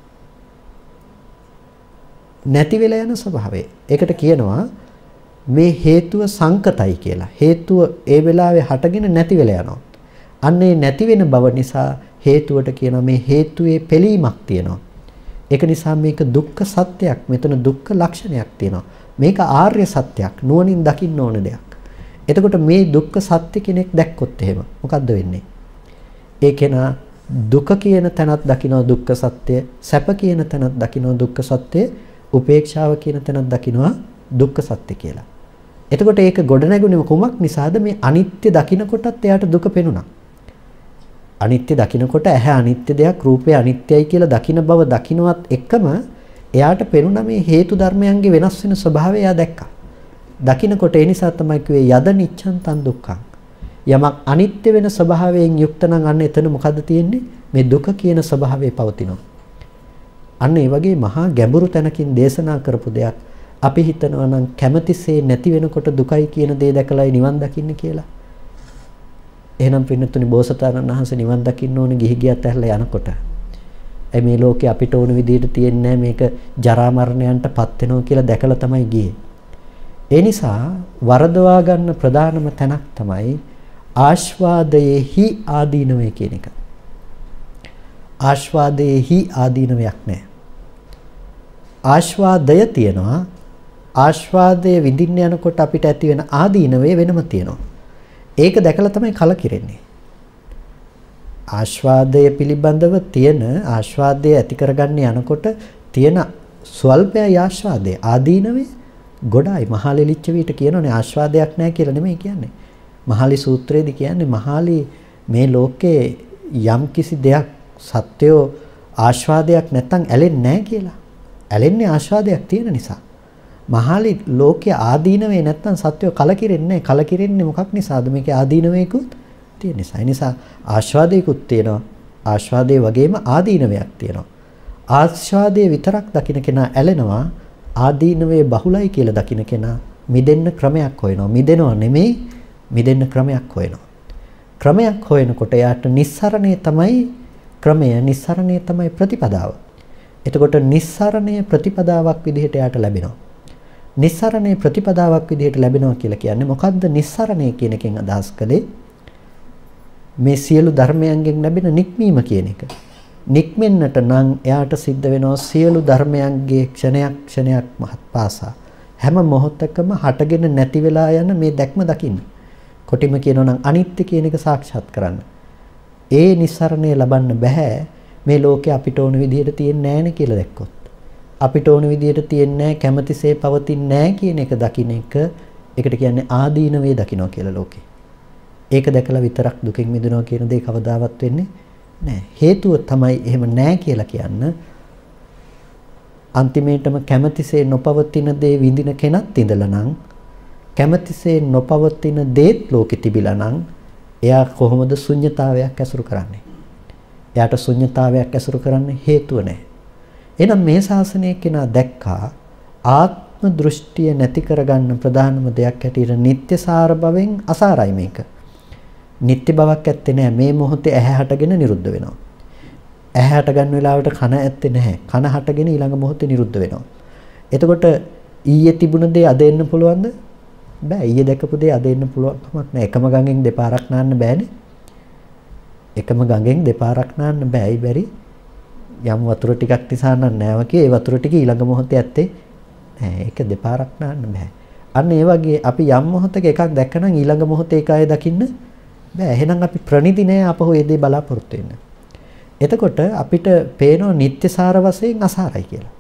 නැති වෙලා යන ස්වභාවය. ඒකට කියනවා මේ හේතුව සංකතයි කියලා. හේතුව ඒ වෙලාවේ හටගෙන නැති වෙලා යනවා. අන්න ඒ නැති වෙන බව නිසා හේතුවට කියනවා මේ හේතුවේ පෙළීමක් තියෙනවා. ඒක නිසා මේක දුක්ඛ සත්‍යයක්. මෙතන දුක්ඛ ලක්ෂණයක් තියෙනවා. මේක ආර්ය සත්‍යයක්. නුවණින් දකින්න ඕන දෙයක්. එතකොට මේ දුක්ඛ සත්‍ය කෙනෙක් දැක්කොත් එහෙම මොකද්ද වෙන්නේ? ඒ කෙනා දුක කියන තැනත් දකිනවා දුක්ඛ සත්‍ය, සැප කියන තැනත් දකිනවා දුක්ඛ සත්‍ය, උපේක්ෂාව කියන තැනත් දකිනවා දුක්ඛ සත්‍ය කියලා. එතකොට ඒක ගොඩනැගුණේ කුමක් නිසාද? මේ අනිත්‍ය දකිනකොටත් එයාට දුක පෙනුණා. අනිත්‍ය දකිනකොට ඇහැ අනිත්‍ය දෙයක්, රූපය අනිත්‍යයි කියලා දකින බව දකින්නවත් එක්කම එයාට පෙනුණා මේ හේතු ධර්මයන්ගේ වෙනස් වෙන ස්වභාවය එයා දැක්කා. දකිනකොට ඒ නිසා තමයි කිව්වේ යද නිච්ඡන් තන් දුක්ඛං. යමක් අනිත්‍ය වෙන ස්වභාවයෙන් යුක්ත නම් අන්න එතන මොකද්ද තියෙන්නේ? මේ දුක කියන ස්වභාවය පවතිනවා. අන්න ඒ වගේ මහා ගැඹුරු තැනකින් දේශනා කරපු දෙයක් අපි හිතනවා නම් කැමැතිසේ නැති වෙනකොට දුකයි කියන දේ දැකලායි නිවන් දකින්න කියලා. එහෙනම් පින්නතුනි බෝසතාණන් වහන්සේ නිවන් දකින්න ඕනේ ගිහි ගියත් ඇහැරලා යනකොට. ඒ මේ ලෝකේ අපිට ඕන විදිහට තියෙන්නේ මේක ජරා මරණයන්ටපත් වෙනවා කියලා දැකලා තමයි ගියේ. ඒ නිසා වරදවා ගන්න ප්‍රධානම තැනක් තමයි ආස්වාදයේහි ආදීනවය කියන එක. ආස්වාදයේහි ආදීනවයක් නැහැ. ආස්වාදය තියෙනවා. ආස්වාදය විඳින්න යනකොට අපිට ඇති වෙන ආදීනවේ වෙනම තියෙනවා. ඒක දැකලා තමයි කලකිරෙන්නේ. ආස්වාදය පිළිබඳව තියෙන ආස්වාදය ඇති කරගන්න යනකොට තියෙන ස්වල්පය ආස්වාදය ආදීනවේ ගොඩයි. මහාලි ලිච්ඡවීට කියනෝනේ ආස්වාදයක් නැහැ කියලා නෙමෙයි කියන්නේ. මහාලි සූත්‍රයේදී කියන්නේ මහාලි මේ ලෝකේ යම් කිසි දෙයක් සත්‍යෝ ආස්වාදයක් නැත්තම් ඇලෙන්නේ නැහැ කියලා. ඇලෙන්නේ ආස්වාදයක් තියෙන නිසා. මහාලි ලෝකයේ ආදීනවේ නැත්තම් සත්‍යෝ කලකිරෙන්නේ නැහැ. කලකිරෙන්නේ මොකක් නිසාද? මේකේ ආදීනවේකුත් තියෙන නිසා. ඒ නිසා ආස්වාදයකුත් තියෙනවා. ආස්වාදයේ වගේම ආදීනවයක් තියෙනවා. ආස්වාදයේ විතරක් දකින්න කෙනා ඇලෙනවා. ආදීනවේ බහුලයි කියලා දකින්න කෙනා මිදෙන්න ක්‍රමයක් හොයනවා. මිදෙනව නෙමෙයි මිදෙන්න ක්‍රමයක් හොයනවා. ක්‍රමයක් හොයනකොට යාට නිස්සරණය තමයි ක්‍රමය, නිස්සරණය තමයි ප්‍රතිපදාව. එතකොට නිස්සරණය ප්‍රතිපදාවක් විදිහට යාට ලැබෙනවා. නිස්සරණය ප්‍රතිපදාවක් විදිහට ලැබෙනවා කියලා කියන්නේ මොකද්ද? නිස්සරණය කියන එකෙන් අදහස් කළේ මේ සියලු ධර්මයන්ගෙන් ලැබෙන නික්මීම කියන එක. නික්මෙන්නට නම් එයාට සිද්ධ වෙනවා සියලු ධර්මයන්ගේ ක්ෂණයක් ක්ෂණයක් මහත්පාසා හැම මොහොතකම හටගෙන නැති වෙලා යන මේ දැක්ම දකින්න. කොටිම කියනවා නම් අනිත්‍ය කියන එක සාක්ෂාත් කරන්න. ඒ නිස්සරණය ලබන්න බෑ මේ ලෝකේ අපිට ඕන විදිහට තියෙන්නේ නැහැනේ කියලා දැක්කොත්. අපිට ඕන විදිහට තියෙන්නේ නැහැ, කැමැතිසේ පවතින්නේ නැහැ කියන එක දකින්න එක ඒකට කියන්නේ ආදීනවේ දකින්නවා කියලා ලෝකේ. ඒක දැකලා විතරක් දුකෙන් මිදෙනවා කියන දේ කවදාවත් වෙන්නේ නැහැ. හේතුව තමයි එහෙම නැහැ කියලා කියන්න. අන්තිමේටම කැමැතිසේ නොපවතින දේ විඳින කෙනත් ඉඳලා නම් කැමැතිසේ නොපවතින දේත් ලෝකෙ තිබිලා නම් එයා කොහොමද ශුන්්‍යතාවයක් ඇසුරු කරන්නේ? එයාට ශුන්්‍යතාවයක් ඇසුරු කරන්න හේතුව නැහැ. එහෙනම් මේ ශාසනයේ කෙනා දැක්කා ආත්ම දෘෂ්ටිය නැති කරගන්න ප්‍රධානම දෙයක් හැටියට නිත්‍යසාර භවෙන් අසාරයි මේක. නිත්‍ය බවක් ඇත්තේ නැහැ. මේ මොහොතේ ඇහැ හටගෙන නිරුද්ධ වෙනවා. ඇහැ හට ගන්න වෙලාවට කන ඇත්තේ නැහැ. කන හටගෙන ඊළඟ මොහොතේ නිරුද්ධ වෙනවා. එතකොට ඊයේ තිබුණ දේ අද එන්න පුළුවන්ද? බෑ. ඊයේ දැකපු දේ අද එන්න පුළුවන් කමක් නැහැ. එකම ගඟෙන් දෙපාරක් නාන්න බෑනේ. එකම ගඟෙන් දෙපාරක් නාන්න බෑයි බැරි. යම් වතුර ටිකක් නිසා නෑ වගේ ඒ වතුර ටික ඊළඟ මොහොතේ ඇත්තේ නැහැ. ඒක දෙපාරක් නාන්න බෑ. අන්න ඒ වගේ අපි යම් මොහොතක එකක් දැක්කනම් ඊළඟ මොහොතේ ඒක ආයෙ දකින්න බෑ. එහෙනම් අපි ප්‍රනිදි නෑ අපහු ඒ දේ බලාපොරොත්තු වෙන්න. එතකොට අපිට පේනවා නිත්‍යසාර වශයෙන් අසාරයි කියලා.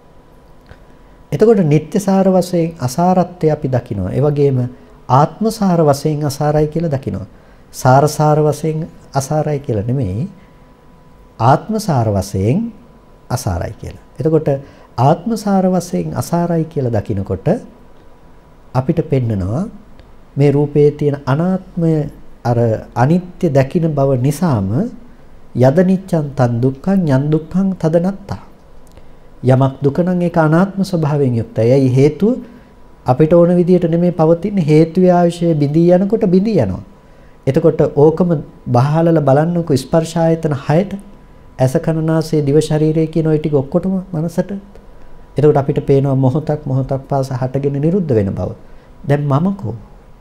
එතකොට නිත්‍යසාර වශයෙන් අසාරත්වය අපි දකිනවා. ඒ වගේම ආත්මසාර වශයෙන් අසාරයි කියලා දකිනවා. සාරසාර වශයෙන් අසාරයි කියලා නෙමෙයි. ආත්මසාර වශයෙන් අසාරයි කියලා. එතකොට ආත්මසාර වශයෙන් අසාරයි කියලා දකිනකොට අපිට පෙන්නනවා මේ රූපයේ තියෙන අනාත්මය අර අනිත්‍ය දකින බව නිසාම යද නිච්ඡං තන් දුක්ඛං යන් දුක්ඛං තදනත්තා. යමක් දුක නම් ඒක අනාත්ම ස්වභාවයෙන් යුක්තයි. ඒයි හේතුව අපිට ඕන විදියට නෙමෙයි පවතින හේතුවේ ආශය බිඳී යනකොට බිඳී යනවා. එතකොට ඕකම බහලලා බලන්නකො ස්පර්ශ ආයතන හයට ඇස කන නාසය දිව ශරීරය කියන ওই ටික ඔක්කොටම මනසට. එතකොට අපිට පේනවා මොහොතක් මොහොතක් පාස හටගෙන නිරුද්ධ වෙන බව. දැන් මම කෝ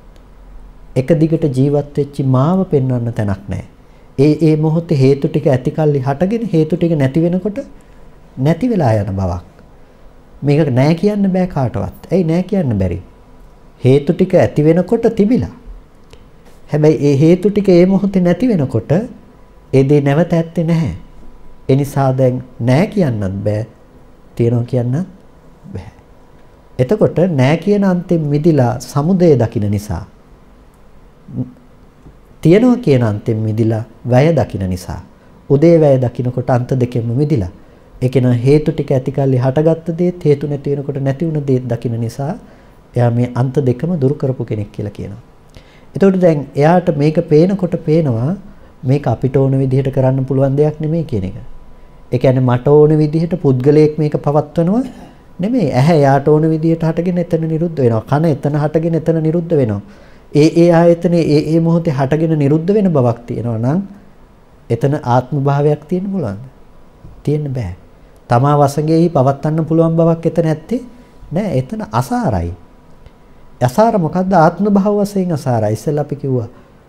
එක දිගට ජීවත් වෙච්ච මාව පෙන්වන්න තැනක් නැහැ. ඒ ඒ මොහොතේ හේතු ටික ඇතිකල්ලි හටගෙන හේතු ටික නැති වෙනකොට නැති වෙලා යන බවක්. මේක නෑ කියන්න බෑ කාටවත්. ඇයි නෑ කියන්න බැරි? හේතු ටික ඇති වෙනකොට තිබිලා. හැබැයි ඒ හේතු ටික ඒ මොහොතේ නැති වෙනකොට ඒ දේ නැවත ඇත්තේ නැහැ. ඒ නිසා දැන් නෑ කියන්නත් බෑ. තියනවා කියන්නත් බෑ. එතකොට නෑ කියන අන්තෙන් මිදිලා සමුදය දකින්න නිසා තියනවා කියන අන්තෙන් මිදිලා වැය දකින්න නිසා උදේ වැය දකින්නකොට අන්ත දෙකෙන්ම මිදිලා ඒ කියන හේතු ටික ඇතිකල්ලි හටගත්ත දේත් හේතු නැති වෙනකොට නැති වුණ දේත් දකින්න නිසා එයා මේ අන්ත දෙකම දුරු කරපු කෙනෙක් කියලා කියනවා. එතකොට දැන් එයාට මේක පේනකොට පේනවා මේක අපිට ඕන විදිහට කරන්න පුළුවන් දෙයක් නෙමෙයි කියන එක. ඒ කියන්නේ මට ඕන විදිහට පුද්ගලයෙක් මේක පවත්වනවා නෙමෙයි. ඇහැ යාට ඕන විදිහට හටගෙන එතන නිරුද්ධ වෙනවා. කන එතන හටගෙන එතන නිරුද්ධ වෙනවා. ඒ ඒ ආයතනේ ඒ ඒ මොහොතේ හටගෙන නිරුද්ධ වෙන බවක් තියෙනවා නම් එතන ආත්ම භාවයක් තියෙන්න පුළුවන්ද? තියෙන්න බෑ. තමා වශයෙන්හි පවත්වන්න පුළුවන් බවක් එතන ඇත්තේ නෑ. එතන අසාරයි. අසාර මොකද්ද? ආත්ම භාව වශයෙන් අසාරයි. ඉස්සෙල්ලා අපි කිව්වා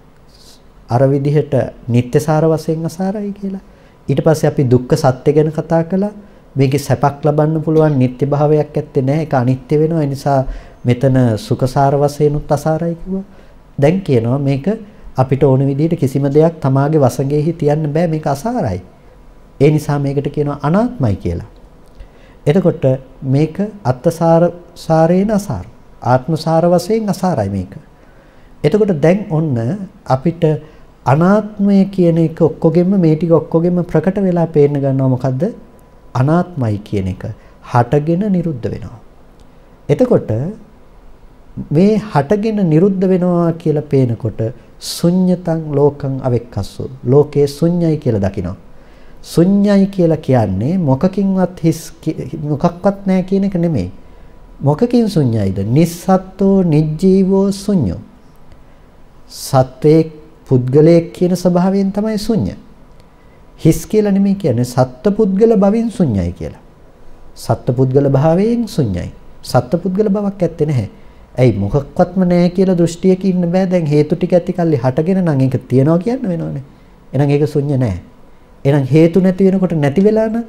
අර විදිහට නිත්‍යසාර වශයෙන් අසාරයි කියලා. ඊට පස්සේ අපි දුක්ඛ සත්‍ය ගැන කතා කළා. මේකේ සැපක් ලබන්න පුළුවන් නිත්‍ය භාවයක් ඇත්තේ නැහැ. ඒක අනිත්‍ය වෙනවා. ඒ නිසා මෙතන සුඛසාර වශයෙන් උත් අසාරයි කිව්වා. දැන් කියනවා මේක අපිට ඕන විදිහට කිසිම දෙයක් තමාගේ වශයෙන්හි තියන්න බෑ. මේක අසාරයි. ඒ නිසා මේකට කියනවා අනාත්මයි කියලා. එතකොට මේක අත්තසාර සාරේන අසාර. ආත්මසාර වශයෙන් අසාරයි මේක. එතකොට දැන් ඔන්න අපිට අනාත්මය කියන එක ඔක්කොගෙම මේ ටික ඔක්කොගෙම ප්‍රකට වෙලා පේන්න ගන්නවා මොකද්ද? අනාත්මයි කියන එක. හටගෙන නිරුද්ධ වෙනවා. එතකොට මේ හටගෙන නිරුද්ධ වෙනවා කියලා පේනකොට ශුඤ්ඤතං ලෝකං අවෙක්කස්සෝ. ලෝකේ ශුඤ්ඤයි කියලා දකිනවා. ශුඤ්ඤයි කියලා කියන්නේ මොකකින්වත් හිස් මොකක්වත් නැහැ කියන එක නෙමෙයි. මොකකින් ශුඤ්ඤයිද? නිස්සත්ත්වෝ නිජ්ජීවෝ ශුඤ්ඤෝ. සත්වයේ පුද්ගලයෙක් කියන ස්වභාවයෙන් තමයි ශුඤ්ඤ. හිස් කියලා නෙමෙයි කියන්නේ සත්ත්ව පුද්ගල භවෙන් ශුඤ්ඤයි කියලා. සත්ත්ව පුද්ගල භාවයෙන් ශුඤ්ඤයි. සත්ත්ව පුද්ගල බවක් ඇත්තේ නැහැ. ඇයි මොකක්වත්ම නැහැ කියලා දෘෂ්ටියක ඉන්න බෑ. දැන් හේතු ටික ඇති කල්ලි හටගෙන නම් ඒක තියනවා කියන්න වෙනවනේ. එහෙනම් ඒක ශුඤ්ඤ නැහැ. එහෙනම් හේතු නැති වෙනකොට නැති වෙලා නම්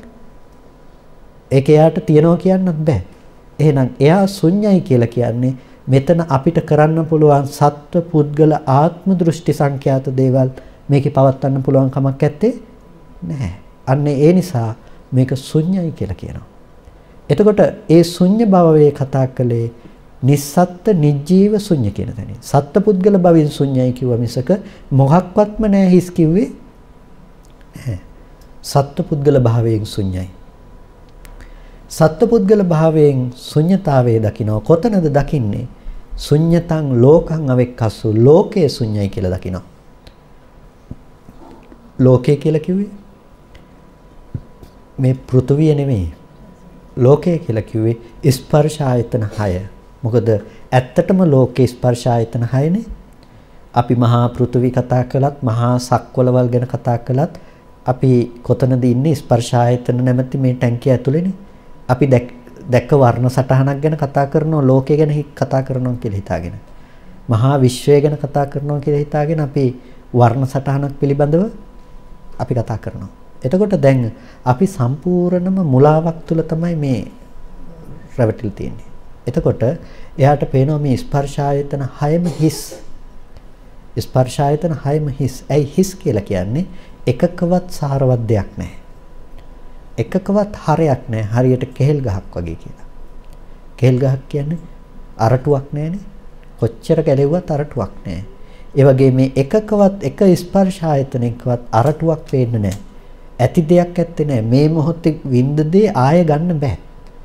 ඒක එයාට තියනවා කියන්නත් බෑ. එහෙනම් එයා ශුඤ්ඤයි කියලා කියන්නේ මෙතන අපිට කරන්න පුළුවන් සත්ව පුද්ගල ආත්ම දෘෂ්ටි සංඛ්‍යාත දේවල් මේකේ පවත්වන්න පුළුවන් කමක් නැත්තේ නැහැ. අන්න ඒ නිසා මේක ශුඤ්ඤයි කියලා කියනවා. එතකොට ඒ ශුඤ්ඤ භවයේ කතා කළේ නිස්සත්ත්ව නිජ්ජීව ශුඤ්ඤ කියන තැනින්. සත්ව පුද්ගල භවෙන් ශුඤ්ඤයි කිව්ව මිසක මොහක්වත්ම නැහැ හිස් කිව්වේ නැහැ. සත්ව පුද්ගල භාවයෙන් ශුඤ්ඤයි. සත්පුද්ගල භාවයෙන් ශුන්්‍යතාවයේ දකින්න කොතනද දකින්නේ? ශුඤ්ඤතං ලෝකං අවෙක්කස්සු ලෝකේ ශුඤ්ඤයි කියලා දකිනවා. ලෝකේ කියලා කිව්වේ මේ පෘථුවිය නෙමෙයි. ලෝකය කියලා කිව්වේ ස්පර්ශ ආයතන හය. මොකද ඇත්තටම ලෝකේ ස්පර්ශ ආයතන හයනේ. අපි මහා පෘථුවි කතා කළත් මහා සක්වලවල් ගැන කතා කළත් අපි කොතනද ඉන්නේ ස්පර්ශ ආයතන නැමැති මේ ටැංකිය ඇතුලේනේ. අපි දැක්ක වර්ණ සටහනක් ගැන කතා කරනවා ලෝකය ගැන කතා කරනවා කියලා හිතාගෙන. මහා විශ්වය ගැන කතා කරනවා කියලා හිතාගෙන අපි වර්ණ සටහනක් පිළිබඳව අපි කතා කරනවා. එතකොට දැන් අපි සම්පූර්ණම මුලාවක් තුල තමයි මේ රැවටිලා තියෙන්නේ. එතකොට එයාට පේනවා මේ ස්පර්ශ ආයතන හයම හිස්. ස්පර්ශ ආයතන හයම හිස්. ඇයි හිස් කියලා කියන්නේ? එකකවත් සාරවත් දෙයක් නැහැ. එකකවත් හරයක් නැහැ. හරියට කෙහෙල් ගහක් වගේ කියලා. කෙහෙල් ගහක් කියන්නේ අරටුවක් නැහැනේ. කොච්චර ගැලෙව්වත් අරටුවක් නැහැ. ඒ වගේ මේ එකකවත් එක ස්පර්ශ ආයතනයකවත් අරටුවක් පේන්නේ නැහැ. ඇති දෙයක් ඇත්තේ නැහැ. මේ මොහොතේ විඳ දේ ආය ගන්න බෑ.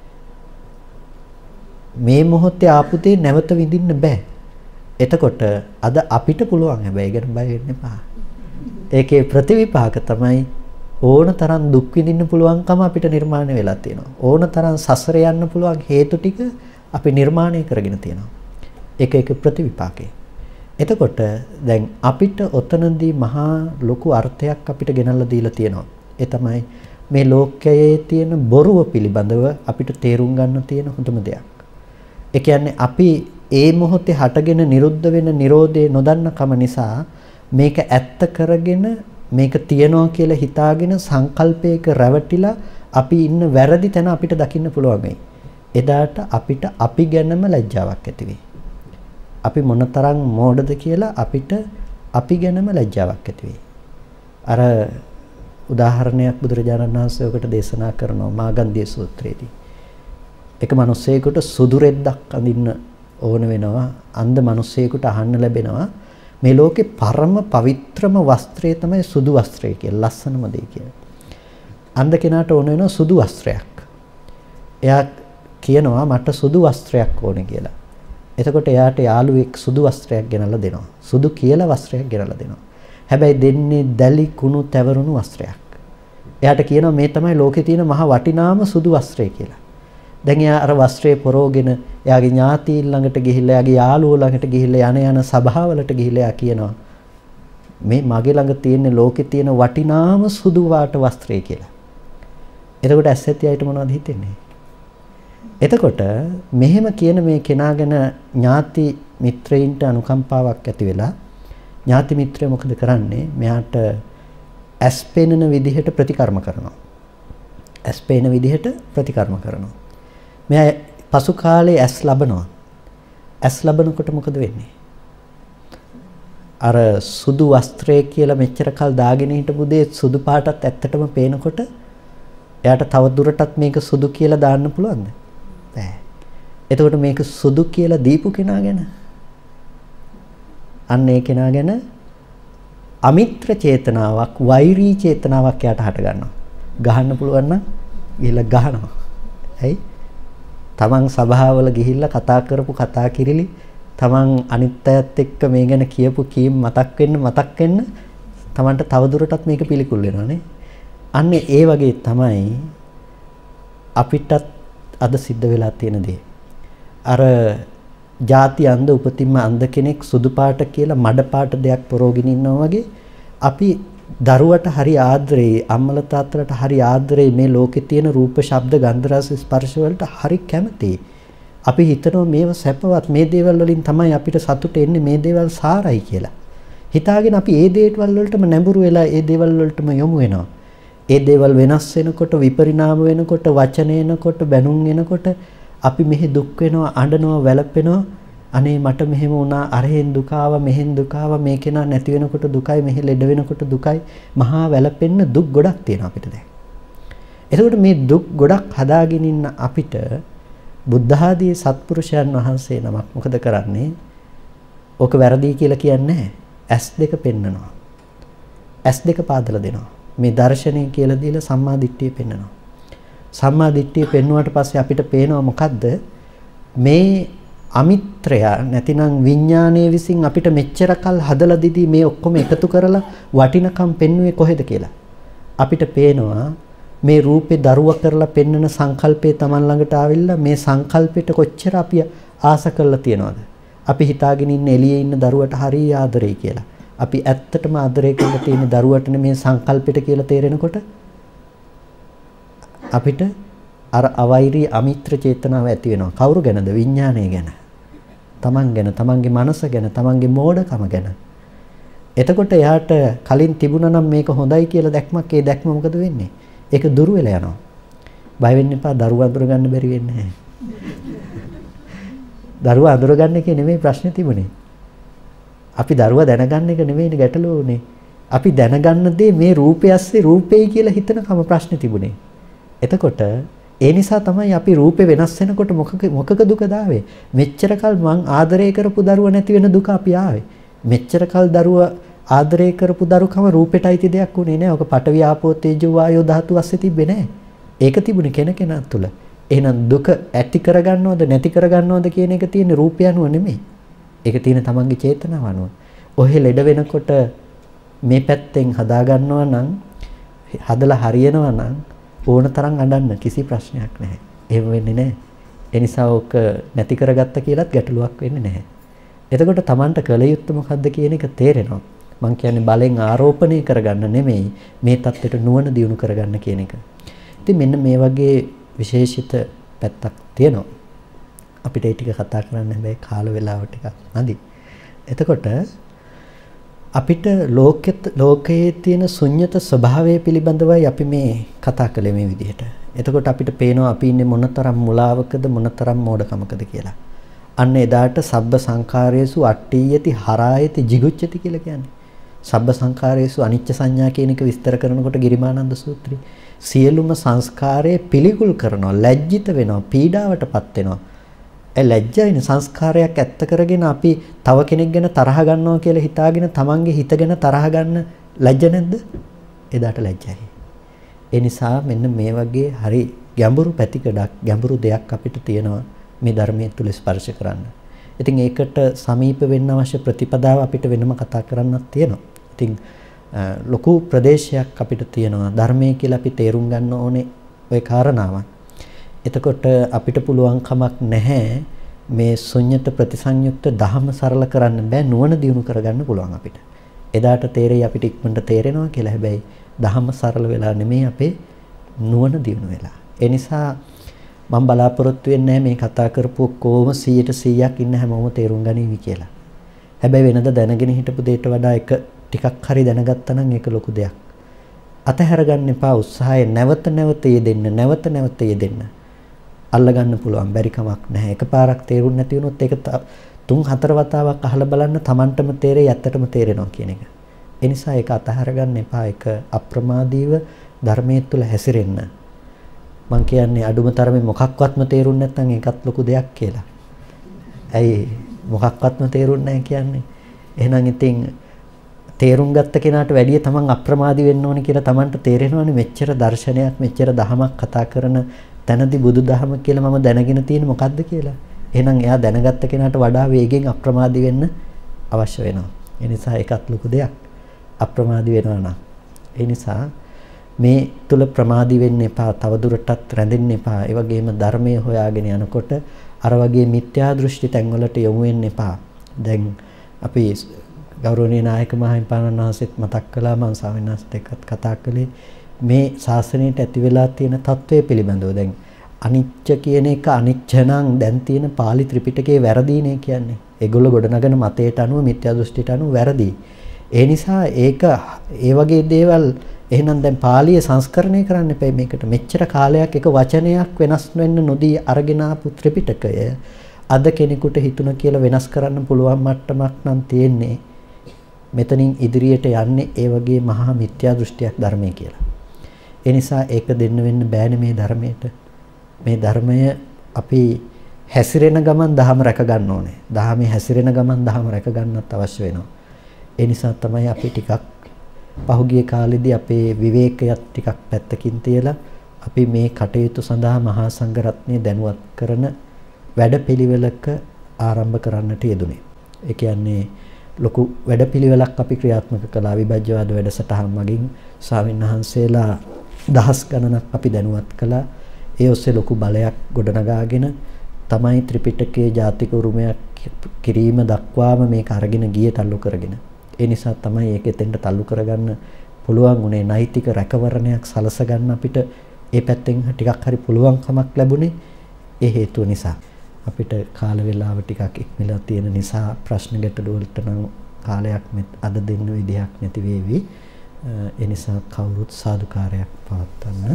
මේ මොහොතේ ආපු දේ නැවත විඳින්න බෑ. එතකොට අද අපිට පුළුවන් හැබැයි ඒකට බය වෙන්න එපා. ඒකේ ප්‍රතිවිපාක තමයි ඕන තරම් දුක් විඳින්න පුළුවන්කම අපිට නිර්මාණය වෙලා තියෙනවා. ඕන තරම් සසර යන්න පුළුවන් හේතු ටික අපි නිර්මාණය කරගෙන තියෙනවා. ඒක ඒක ප්‍රතිවිපාකේ. එතකොට දැන් අපිට ඔතනදී මහා ලොකු අර්ථයක් අපිට ගෙනල්ලා දීලා තියෙනවා. ඒ තමයි මේ ලෝකයේ තියෙන බොරුව පිළිබඳව අපිට තේරුම් ගන්න තියෙන හොඳම දෙයක්. ඒ කියන්නේ අපි ඒ මොහොතේ හටගෙන නිරුද්ධ වෙන Nirodhe නොදන්න කම නිසා මේක ඇත්ත කරගෙන මේක තියනවා කියලා හිතාගෙන සංකල්පයක රැවටිලා අපි ඉන්න වැරදි තැන අපිට දකින්න පුළුවන් වෙයි. එදාට අපිට අපි ගැනම ලැජ්ජාවක් ඇති වෙයි. අපි මොනතරම් මෝඩද කියලා අපිට අපි ගැනම ලැජ්ජාවක් ඇති වෙයි. අර උදාහරණයක් බුදුරජාණන් වහන්සේ ඔකට දේශනා කරනවා මාගන්ධිය සූත්‍රයේදී. එක මිනිසෙකුට සුදු රෙද්දක් අඳින්න ඕන වෙනවා. අන්ධ මිනිසෙකුට අහන්න ලැබෙනවා මේ ලෝකේ පරම පවිත්‍රම වස්ත්‍රය තමයි සුදු වස්ත්‍රය කියලා. ලස්සනම දෙය කියලා. අන්ධ කෙනාට ඕන වෙනවා සුදු වස්ත්‍රයක්. එයා කියනවා මට සුදු වස්ත්‍රයක් ඕනේ කියලා. එතකොට එයාට යාළුවෙක් සුදු වස්ත්‍රයක් ගෙනල්ලා දෙනවා. සුදු කියලා වස්ත්‍රයක් ගෙනල්ලා දෙනවා. හැබැයි දෙන්නේ දැලි කුණු තැවරුණු වස්ත්‍රයක්. එයාට කියනවා මේ තමයි ලෝකේ තියෙන මහ වටිනාම සුදු වස්ත්‍රය කියලා. දැන් එයා අර වස්ත්‍රය පොරෝගෙන එයාගේ ඥාතීන් ළඟට ගිහිල්ලා එයාගේ යාළුවෝ ළඟට ගිහිල්ලා යන යන සභාවලට ගිහිල්ලා එයා කියනවා මේ මගේ ළඟ තියෙන ලෝකේ තියෙන වටිනාම සුදු වාට වස්ත්‍රය කියලා. එතකොට ඇස් ඇති අයට මොනවද හිතෙන්නේ? එතකොට මෙහෙම කියන මේ කෙනා ගැන ඥාති මිත්‍රයින්ට අනුකම්පාවක් ඇති වෙලා ඥාති මිත්‍රය මොකද කරන්නේ? මෙයාට ඇස් පෙනෙන විදිහට ප්‍රතිකර්ම කරනවා. ඇස් පෙනෙන විදිහට ප්‍රතිකර්ම කරනවා. මෙයා පසු කාලේ ඇස් ලබනවා. ඇස් ලබනකොට මොකද වෙන්නේ? අර සුදු වස්ත්‍රය කියලා මෙච්චර කල් දාගෙන හිටපු දේ සුදු පාටත් ඇත්තටම පේනකොට එයාට තව දුරටත් මේක සුදු කියලා දාන්න පුළුවන්ද? බෑ. එතකොට මේක සුදු කියලා දීපු කෙනා ගැන අන්න ඒ කෙනා ගැන අමිත්‍ර චේතනාවක්, වෛරී චේතනාවක් යාට හට ගන්නවා. ගහන්න පුළුවන් නම් ගිහිල්ලා ගහනවා. ඇයි? තමන් සභාවල ගිහිල්ලා කතා කරපු කතා කිරිලි තමන් අනිත් අයත් එක්ක මේ ගැන කියපු කීම් මතක් වෙන්න මතක් වෙන්න තමන්ට තවදුරටත් මේක පිළිකුල් වෙනවානේ. අන්න ඒ වගේ තමයි අපිටත් අද සිද්ධ වෙලා තියෙන දේ. අර ಜಾති අන්ධ උපතින්ම අන්ධ කෙනෙක් සුදු පාට කියලා මඩ පාට දෙයක් පොරෝගෙන ඉන්නවා වගේ අපි දරුවට හරි ආදරේ, අම්මලා තාත්තලාට හරි ආදරේ මේ ලෝකේ තියෙන රූප, ශබ්ද, ගන්ධ, රස, ස්පර්ශ වලට හරි කැමතියි. අපි හිතනවා මේව සැපවත්, මේ දේවල් වලින් තමයි අපිට සතුට එන්නේ, මේ දේවල් සාරයි කියලා. හිතාගෙන අපි ඒ දේවල් වලටම නැඹුරු වෙලා ඒ දේවල් වලටම යොමු වෙනවා. ඒ දේවල් වෙනස් වෙනකොට, විපරිණාම වෙනකොට, වචන එනකොට, බැනුම් එනකොට අපි මෙහි දුක් වෙනවා, අඬනවා, වැළපෙනවා. අනේ මට මෙහෙම වුණා, අරහෙන් දුක ආවා, මෙහෙන් දුක ආවා, මේ කෙනා නැති වෙනකොට දුකයි, මෙහි ලෙඩ වෙනකොට දුකයි. මහා වැළපෙන්න දුක් ගොඩක් තියෙනවා අපිට දැන්. එතකොට මේ දුක් ගොඩක් හදාගෙන ඉන්න අපිට බුද්ධ ආදී සත්පුරුෂයන් වහන්සේ නමක් මොකද කරන්නේ? ඕක වැරදි කියලා කියන්නේ නැහැ. ඇස් දෙක පෙන්නනවා. ඇස් දෙක පාදලා දෙනවා. මේ දර්ශනය කියලා දීලා සම්මා දිට්ඨිය පෙන්නනවා. සම්මා දිට්ඨිය පෙන්නුවාට පස්සේ අපිට පේනවා මොකද්ද? මේ අමිත්‍රය නැතිනම් විඥානයේ විසින් අපිට මෙච්චර කල් හදලා දීදී මේ ඔක්කොම එකතු කරලා වටිනකම් පෙන්වුවේ කොහෙද කියලා. අපිට පේනවා මේ රූපේ දරුව කරලා පෙන්වන සංකල්පය Taman ළඟට ආවිල්ලා මේ සංකල්පෙට කොච්චර අපි ආස කරලා තියනවද? අපි හිතාගෙන ඉන්න එළියේ ඉන්න දරුවට හරිය ආදරෙයි කියලා. අපි ඇත්තටම ආදරය කරලා තියෙන දරුවට මේ සංකල්පෙට කියලා තේරෙනකොට අපිට අර අවෛරී අමිත්‍ර චේතනාව ඇති වෙනවා. කවුරු ගැනද? විඥානය ගැන. Taman ගැන, Tamanගේ මනස ගැන, Tamanගේ මෝඩකම ගැන. එතකොට එයාට කලින් තිබුණා නම් මේක හොඳයි කියලා දැක්මක්, ඒ දැක්ම මොකද වෙන්නේ? ඒක දුර වෙලා යනවා. බය වෙන්න එපා, දරුවා අඳුර ගන්න බැරි වෙන්නේ නැහැ. දරුවා අඳුර ගන්න එකේ නෙමෙයි ප්‍රශ්නේ තිබුණේ. අපි දරුවා දැනගන්න එක නෙමෙයි ගැටලුව උනේ. අපි දැනගන්න දේ මේ රූපය ඇස්සේ රූපේ කියලා හිතනකම ප්‍රශ්නේ තිබුණේ. එතකොට ඒ නිසා තමයි අපි රූපේ වෙනස් වෙනකොට මොකක මොකක දුකද ආවේ? මෙච්චර කල් මං ආදරය කරපු දරුවා නැති වෙන දුක අපි ආවේ. මෙච්චර කල් දරුවා ආදරය කරපු දරුකම රූපෙට අයිති දෙයක් උනේ නෑ. ඔක පඨවි ආපෝ තේජෝ වායෝ ධාතු අස්සේ තිබ්බේ නෑ. ඒක තිබුණේ කෙනකෙනා තුල. එහෙනම් දුක ඇති කරගන්නවද නැති කරගන්නවද කියන එක තියෙන්නේ රූපය අනුව නෙමෙයි. ඒක තියෙන තමන්ගේ චේතනාව අනුව. ඔහෙ ලෙඩ වෙනකොට මේ පැත්තෙන් හදා ගන්නවා නම් හදලා හරියනවා නම් ඕන තරම් අඬන්න කිසි ප්‍රශ්නයක් නැහැ. එහෙම වෙන්නේ නැහැ. ඒ නිසා ඕක නැති කරගත්ත කියලාත් ගැටලුවක් වෙන්නේ නැහැ. එතකොට තමන්ට කළ යුත්තේ මොකද්ද කියන එක තේරෙනවා. මං කියන්නේ බලෙන් ආරෝපණය කරගන්න නෙමෙයි මේ தත්ත්වයට නුවණ දියුණු කරගන්න කියන එක. ඉතින් මෙන්න මේ වගේ විශේෂිත පැත්තක් තියෙනවා. අපිට ඒ ටික කතා කරන්න හැබැයි කාල වේලාව ටිකක් නැදි. එතකොට අපිට ලෝකෙත් ලෝකයේ තියෙන ශුන්්‍යත ස්වභාවය පිළිබඳවයි අපි මේ කතා කළේ මේ විදිහට. එතකොට අපිට පේනවා අපි ඉන්නේ මොනතරම් මුලාවකද මොනතරම් මෝඩකමකද කියලා. අන්න එදාට සබ්බ සංඛාරයේසු අට්ඨියති හරායති jigucchati කියලා කියන්නේ. සබ්බ සංඛාරයේසු අනිච්ච සංඥා කියන එක විස්තර කරනකොට ගිරිමානන්ද සූත්‍රයේ සියලුම සංස්කාරයේ පිළිකුල් කරනවා, ලැජ්ජිත වෙනවා, පීඩාවටපත් වෙනවා. ඒ ලැජ්ජයින සංස්කාරයක් ඇත්ත කරගෙන අපි තව කෙනෙක් ගැන තරහ ගන්නවා කියලා හිතාගෙන තමන්ගේ හිත ගැන තරහ ගන්න ලැජ්ජ නැද්ද? එදාට ලැජ්ජයි. ඒ නිසා මෙන්න මේ වගේ හරි ගැඹුරු පැතිකඩක්, ගැඹුරු දෙයක් අපිට තියෙනවා මේ ධර්මයේ තුල ස්පර්ශ කරන්න. ඉතින් ඒකට සමීප වෙන්න අවශ්‍ය ප්‍රතිපදාව අපිට වෙනම කතා කරන්නත් තියෙනවා. ඉතින් ලොකු ප්‍රදේශයක් අපිට තියෙනවා ධර්මයේ කියලා අපි තේරුම් ගන්න ඕනේ ওই කාරණාව. එතකොට අපිට පුළුවන් කමක් නැහැ මේ ශුන්්‍යත ප්‍රතිසංයුක්ත ධහම සරල කරන්න බෑ, නුවණ දියුණු කරගන්න පුළුවන් අපිට. එදාට තේරෙයි අපිට ඉක්මනට තේරෙනවා කියලා. හැබැයි ධහම සරල වෙලා නෙමෙයි අපේ නුවණ දියුණු වෙලා. ඒ නිසා මම බලාපොරොත්තු වෙන්නේ මේ කතා කරපු කොහොම සීයට සීයක් ඉන්න හැමෝම තේරුම් ගනිවි කියලා. හැබැයි වෙනද දැනගෙන හිටපු දෙයට වඩා එක ටිකක් හරි දැනගත්තා නම් ඒක ලොකු දෙයක්. අතහැර ගන්න එපා උත්සාහය නැවත නැවත යෙදෙන්න, නැවත නැවත යෙදෙන්න. අල්ල ගන්න පුළුවන් බැරි කමක් නැහැ. එකපාරක් තේරුම් නැති වුණොත් ඒක තුන් හතර වතාවක් අහලා බලන්න Tamanටම තේරෙයි, ඇත්තටම තේරෙනවා කියන එක. ඒ නිසා ඒක අතහැර ගන්න එපා. ඒක අප්‍රමාදීව ධර්මයේ තුල හැසිරෙන්න. මං කියන්නේ අඩුම තරමේ මොකක්වත්ම තේරුන්නේ නැත්නම් ඒකත් ලොකු දෙයක් කියලා. ඇයි මොකක්වත්ම තේරුන්නේ නැහැ කියන්නේ? එහෙනම් ඉතින් තේරුම් ගත්ත කෙනාට වැඩිය තමන් අප්‍රමාදී වෙන්න ඕනේ කියලා තමන්ට තේරෙනවනේ. මෙච්චර දර්ශනයක්, මෙච්චර දහමක් කතා කරන තැනදී බුදුදහම කියලා මම දැනගෙන තියෙන්නේ මොකද්ද කියලා. එහෙනම් එයා දැනගත්ත කෙනාට වඩා වේගෙන් අප්‍රමාදී වෙන්න අවශ්‍ය වෙනවා. ඒ නිසා ඒකත් ලොකු දෙයක්. අප්‍රමාදී වෙනවා නම්. ඒ නිසා මේ තුල ප්‍රමාදී වෙන්න එපා, තවදුරටත් රැඳෙන්න එපා. ඒ වගේම ධර්මයේ හොයාගෙන යනකොට අර වගේ මිත්‍යා දෘෂ්ටි තැන්වලට යොමු වෙන්න එපා. දැන් අපි ගෞරවනීය නායක මහින්පාණන් වහන්සේත් මතක් කළා, මම ස්වාමීන් වහන්සේට එක්කත් කතා කළේ මේ ශාසනයට ඇති වෙලා තියෙන తත්වයේ පිළිබඳව. දැන් අනිච්ච කියන එක අනිච්ච නම් දැන් තියෙන පාලි ත්‍රිපිටකයේ වැරදීනේ කියන්නේ. ඒගොල්ලෝ ගොඩනගන මතයට අනුව, මිත්‍යා දෘෂ්ටියට අනුව වැරදි. ඒ නිසා ඒක ඒ වගේ දේවල් එහෙනම් දැන් පාලිය සංස්කරණය කරන්න එපා. මේකට මෙච්චර කාලයක් එක වචනයක් වෙනස් වෙන්න නොදී අරගෙන ආපු ත්‍රිපිටකය අද කෙනෙකුට හිතුණ කියලා වෙනස් කරන්න පුළුවන් මට්ටමක් නම් තියෙන්නේ. මෙතනින් ඉදිරියට යන්නේ ඒ වගේ මහා මිත්‍යා දෘෂ්ටියක් ධර්මයේ කියලා. ඒ නිසා ඒක දෙන්න වෙන්න බෑනේ මේ ධර්මයට. මේ ධර්මය අපි හැසිරෙන ගමන් දහම රැක ගන්න ඕනේ. දහමේ හැසිරෙන ගමන් දහම රැක ගන්නත් අවශ්‍ය වෙනවා. ඒ නිසා තමයි අපි ටිකක් පහුගිය කාලෙදී අපේ විවේකයක් ටිකක් පැත්තකින් තියලා අපි මේ කටයුතු සඳහා මහා සංඝරත්නය දැනුවත් කරන වැඩපිළිවෙලක ආරම්භ කරන්නට යෙදුනේ. ඒ කියන්නේ ලොකු වැඩපිළිවෙලක් අපි ක්‍රියාත්මක කළා විභජ්‍යවාද වැඩසටහන් මගින් ස්වාමීන් වහන්සේලා දහස් ගණනක් අපි දැනුවත් කළා. ඒ ඔස්සේ ලොකු බලයක් ගොඩනගාගෙන තමයි ත්‍රිපිටකයේ ජාතික උරුමයක් කිරීම දක්වාම මේක අරගෙන ගියේ තල්ලු කරගෙන. ඒ නිසා තමයි ඒක එතෙන්ට තල්ලු කරගන්න පුළුවන් උනේ නෛතික රැකවරණයක් සලස ගන්න අපිට ඒ පැත්තෙන් ටිකක් හරි පුළුවන්කමක් ලැබුණේ ඒ හේතුව නිසා. අපිට කාල වේලාව ටිකක් ඉක්මලා තියෙන නිසා ප්‍රශ්න ගැටළු වලට නම් කාලයක් අද දෙන්න විදිහක් නැති වේවි. ඒ නිසා කවුරුත් සාදුකාරයක් පවත්වන්න.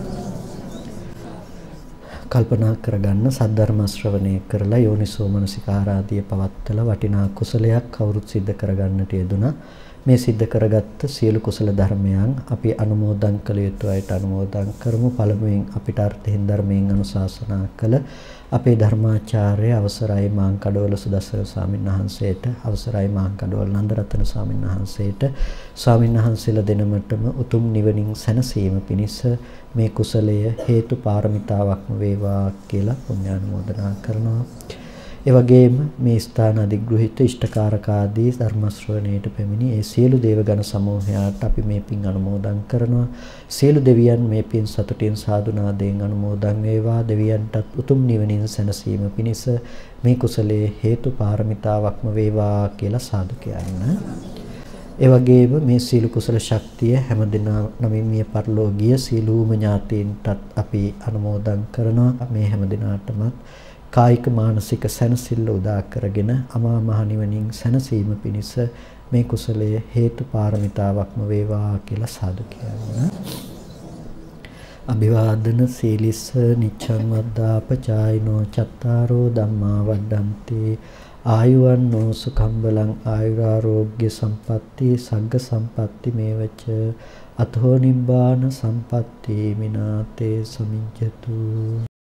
කල්පනා කරගන්න සද්ධර්ම ශ්‍රවණය කරලා යෝනිසෝ මනසිකාරාදී පවත්තලා වටිනා කුසලයක් කවුරුත් සිද්ධ කරගන්නට යෙදුණා. මේ සිද්ධ කරගත්ත සියලු කුසල ධර්මයන් අපි අනුමෝදන් කළ යුතු අයට අනුමෝදන් කරමු. පළමුවෙන් අපිට අර්ථයෙන් ධර්මයෙන් අනුශාසනා කළ අපේ ධර්මාචාර්ය අවසරයි මාංකඩවල සුදස්සර ස්වාමීන් වහන්සේට, අවසරයි මාංකඩවල නන්දරත්න ස්වාමීන් වහන්සේට, ස්වාමීන් වහන්සේලා දෙනමතම උතුම් නිවනින් සැනසීම පිණිස මේ කුසලය හේතු පාරමිතාවක්ම වේවා කියලා පුණ්‍යානුමෝදනා කරනවා. ඒ වගේම මේ ස්ථාන අධිග්‍රහිත ඉෂ්ඨකාරක ආදී ධර්ම ශ්‍රවණයට පැමිණි ඒ සියලු දේවගණ සමූහයාට අපි මේ පින් අනුමෝදන් කරනවා. සියලු දෙවියන් මේ පින් සතුටින් සාදුනාදයෙන් අනුමෝදන් වේවා. දෙවියන්ටත් උතුම් නිවනින් සැනසීම පිණිස මේ කුසලයේ හේතු පාරමිතාවක්ම වේවා කියලා සාදු කියන්න. ඒ වගේම මේ සීල කුසල ශක්තිය හැමදෙනා නමින් මිය පරලෝකීය සීලූම ඥාතීන්ටත් අපි අනුමෝදන් කරනවා. මේ හැමදෙනාටම කායික මානසික සැනසෙල්ල උදා කරගෙන අමා මහ නිවනින් සැනසීම පිණිස මේ කුසලයේ හේතු පාරමිතාවක්ම වේවා කියලා සාදු කියන්න. අභිවාදන සීලිස්ස නිච්ඡං වද්දාපචායිනෝ චත්තාරෝ ධම්මා වඩ්ඩන්ති ආයුවන්නෝ සුඛං බලං ආයුරාෝග්‍ය සම්පatti සග්ග සම්පatti මේවච අතෝ නිබ්බාන සම්පatti මිනාතේ සමිජ්ජතු.